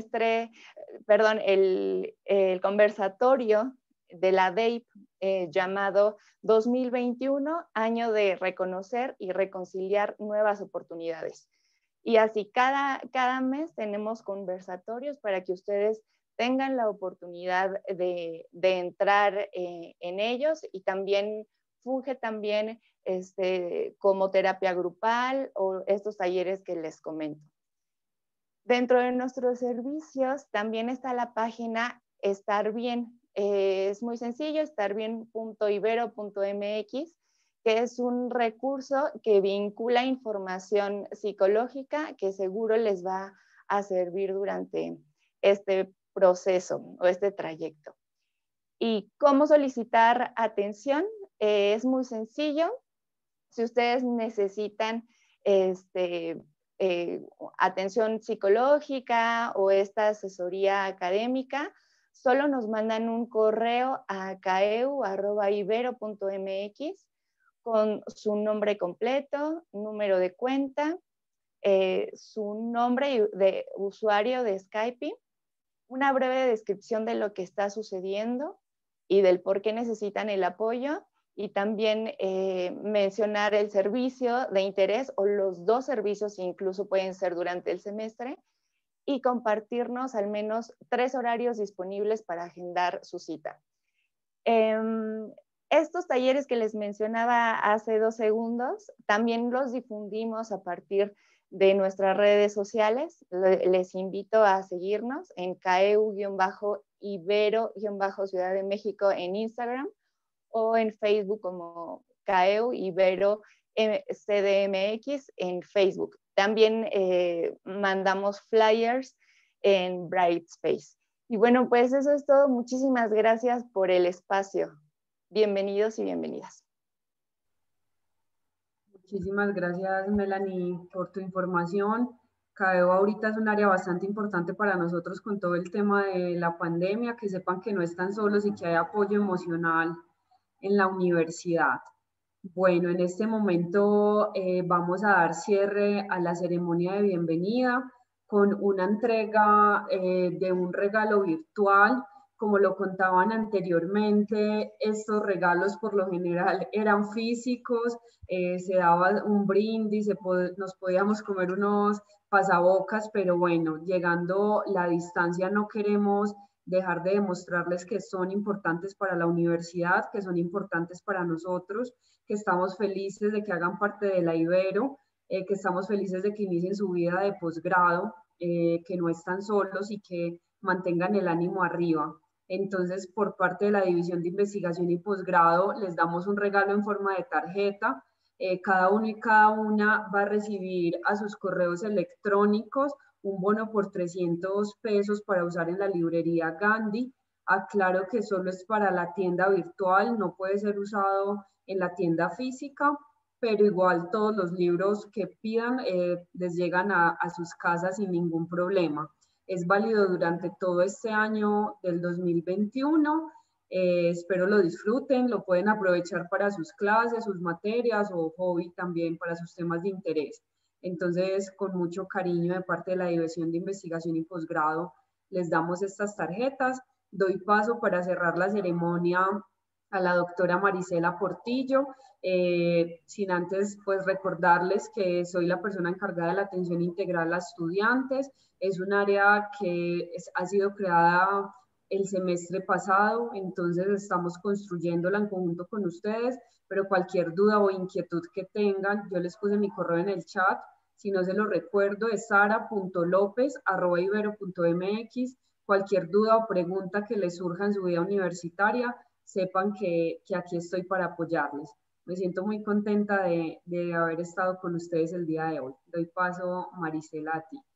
conversatorio de la DEIP llamado 2021, año de reconocer y reconciliar nuevas oportunidades. Y así cada mes tenemos conversatorios para que ustedes tengan la oportunidad de entrar en ellos, y también funge también como terapia grupal o estos talleres que les comento. Dentro de nuestros servicios también está la página Estar Bien. Es muy sencillo, estarbien.ibero.mx, que es un recurso que vincula información psicológica que seguro les va a servir durante este proceso o este trayecto. ¿Y cómo solicitar atención? Es muy sencillo. Si ustedes necesitan atención psicológica o esta asesoría académica, solo nos mandan un correo a caeu@ibero.mx con su nombre completo, número de cuenta, su nombre de usuario de Skype, una breve descripción de lo que está sucediendo y del por qué necesitan el apoyo, y también mencionar el servicio de interés o los 2 servicios, incluso pueden ser durante el semestre, y compartirnos al menos 3 horarios disponibles para agendar su cita. Estos talleres que les mencionaba hace 2 segundos, también los difundimos a partir de nuestras redes sociales. Les invito a seguirnos en CAEU-Ibero-Ciudad de México en Instagram o en Facebook como CAEU Ibero CDMX en Facebook. También mandamos flyers en Brightspace. Y bueno, pues eso es todo. Muchísimas gracias por el espacio. Bienvenidos y bienvenidas. Muchísimas gracias, Melanie, por tu información. CAEU ahorita es un área bastante importante para nosotros con todo el tema de la pandemia, que sepan que no están solos y que hay apoyo emocional en la universidad. Bueno, en este momento vamos a dar cierre a la ceremonia de bienvenida con una entrega de un regalo virtual. Como lo contaban anteriormente, estos regalos por lo general eran físicos, se daba un brindis, nos podíamos comer unos pasabocas, pero bueno, llegando la distancia no queremos dejar de demostrarles que son importantes para la universidad, que son importantes para nosotros, que estamos felices de que hagan parte de la Ibero, que estamos felices de que inicien su vida de posgrado, que no están solos y que mantengan el ánimo arriba. Entonces, por parte de la División de Investigación y Posgrado, les damos un regalo en forma de tarjeta. Cada uno y cada una va a recibir a sus correos electrónicos un bono por 300 pesos para usar en la librería Gandhi. Aclaro que solo es para la tienda virtual, no puede ser usado en la tienda física, pero igual todos los libros que pidan les llegan a sus casas sin ningún problema. Es válido durante todo este año del 2021. Espero lo disfruten, lo pueden aprovechar para sus clases, sus materias o hobby también para sus temas de interés. Entonces, con mucho cariño de parte de la División de Investigación y Posgrado, les damos estas tarjetas. Doy paso para cerrar la ceremonia a la doctora Marisela Portillo, sin antes pues recordarles que soy la persona encargada de la atención integral a estudiantes. Es un área que ha sido creada el semestre pasado, entonces estamos construyéndola en conjunto con ustedes, pero cualquier duda o inquietud que tengan, yo les puse mi correo en el chat, si no se lo recuerdo, es sara.lopez@ibero.mx. Cualquier duda o pregunta que les surja en su vida universitaria, sepan que aquí estoy para apoyarles. Me siento muy contenta de haber estado con ustedes el día de hoy. Doy paso, Marisela, a ti.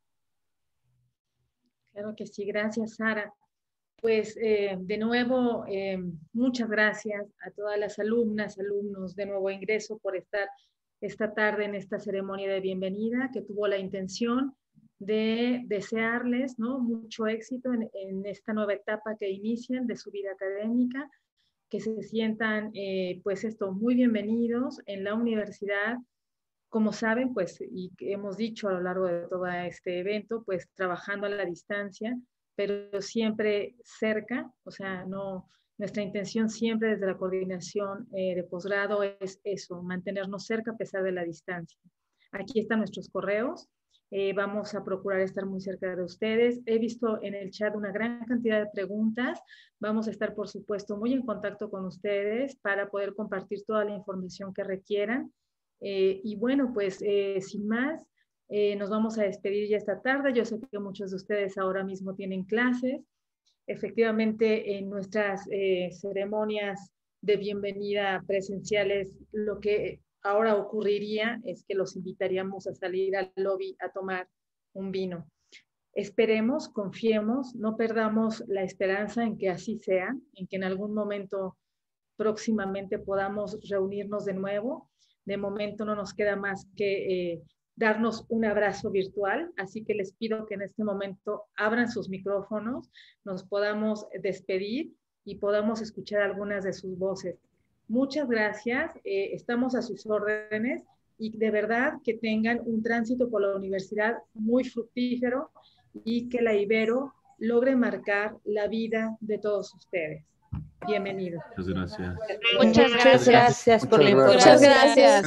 Claro que sí, gracias, Sara. Pues de nuevo, muchas gracias a todas las alumnas, alumnos de nuevo ingreso por estar esta tarde en esta ceremonia de bienvenida, que tuvo la intención de desearles, ¿no?, mucho éxito en esta nueva etapa que inician de su vida académica, que se sientan pues muy bienvenidos en la universidad. Como saben, pues, y hemos dicho a lo largo de todo este evento, pues trabajando a la distancia, pero siempre cerca, o sea, nuestra intención siempre desde la coordinación de posgrado es eso, mantenernos cerca a pesar de la distancia. Aquí están nuestros correos, vamos a procurar estar muy cerca de ustedes. He visto en el chat una gran cantidad de preguntas, vamos a estar por supuesto muy en contacto con ustedes para poder compartir toda la información que requieran. Y bueno, pues sin más, nos vamos a despedir ya esta tarde. Yo sé que muchos de ustedes ahora mismo tienen clases. Efectivamente, en nuestras ceremonias de bienvenida presenciales, lo que ahora ocurriría es que los invitaríamos a salir al lobby a tomar un vino. Esperemos, confiemos, no perdamos la esperanza en que así sea, en que en algún momento próximamente podamos reunirnos de nuevo. De momento no nos queda más que darnos un abrazo virtual, así que les pido que en este momento abran sus micrófonos, nos podamos despedir y podamos escuchar algunas de sus voces. Muchas gracias, estamos a sus órdenes y de verdad que tengan un tránsito por la universidad muy fructífero y que la Ibero logre marcar la vida de todos ustedes. Bienvenidos. Muchas gracias. Muchas gracias por la información. Muchas gracias.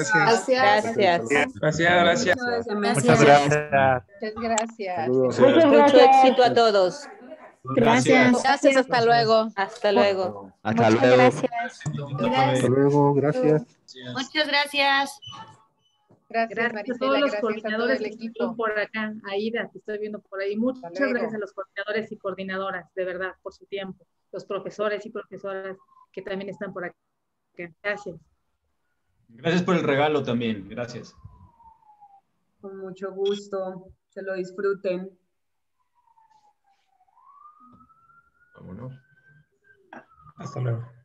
Gracias. Muchas gracias. Mucho éxito a todos. Gracias. Gracias, hasta luego. Hasta luego. Hasta luego. Gracias. Hasta luego, gracias. Muchas gracias. Gracias a todos los coordinadores a que estuvieron por acá. Aida, te estoy viendo por ahí. Muchas gracias a los coordinadores y coordinadoras, de verdad, por su tiempo. Los profesores y profesoras que también están por acá. Gracias. Gracias por el regalo también. Gracias. Con mucho gusto. Que lo disfruten. Vámonos. Hasta luego.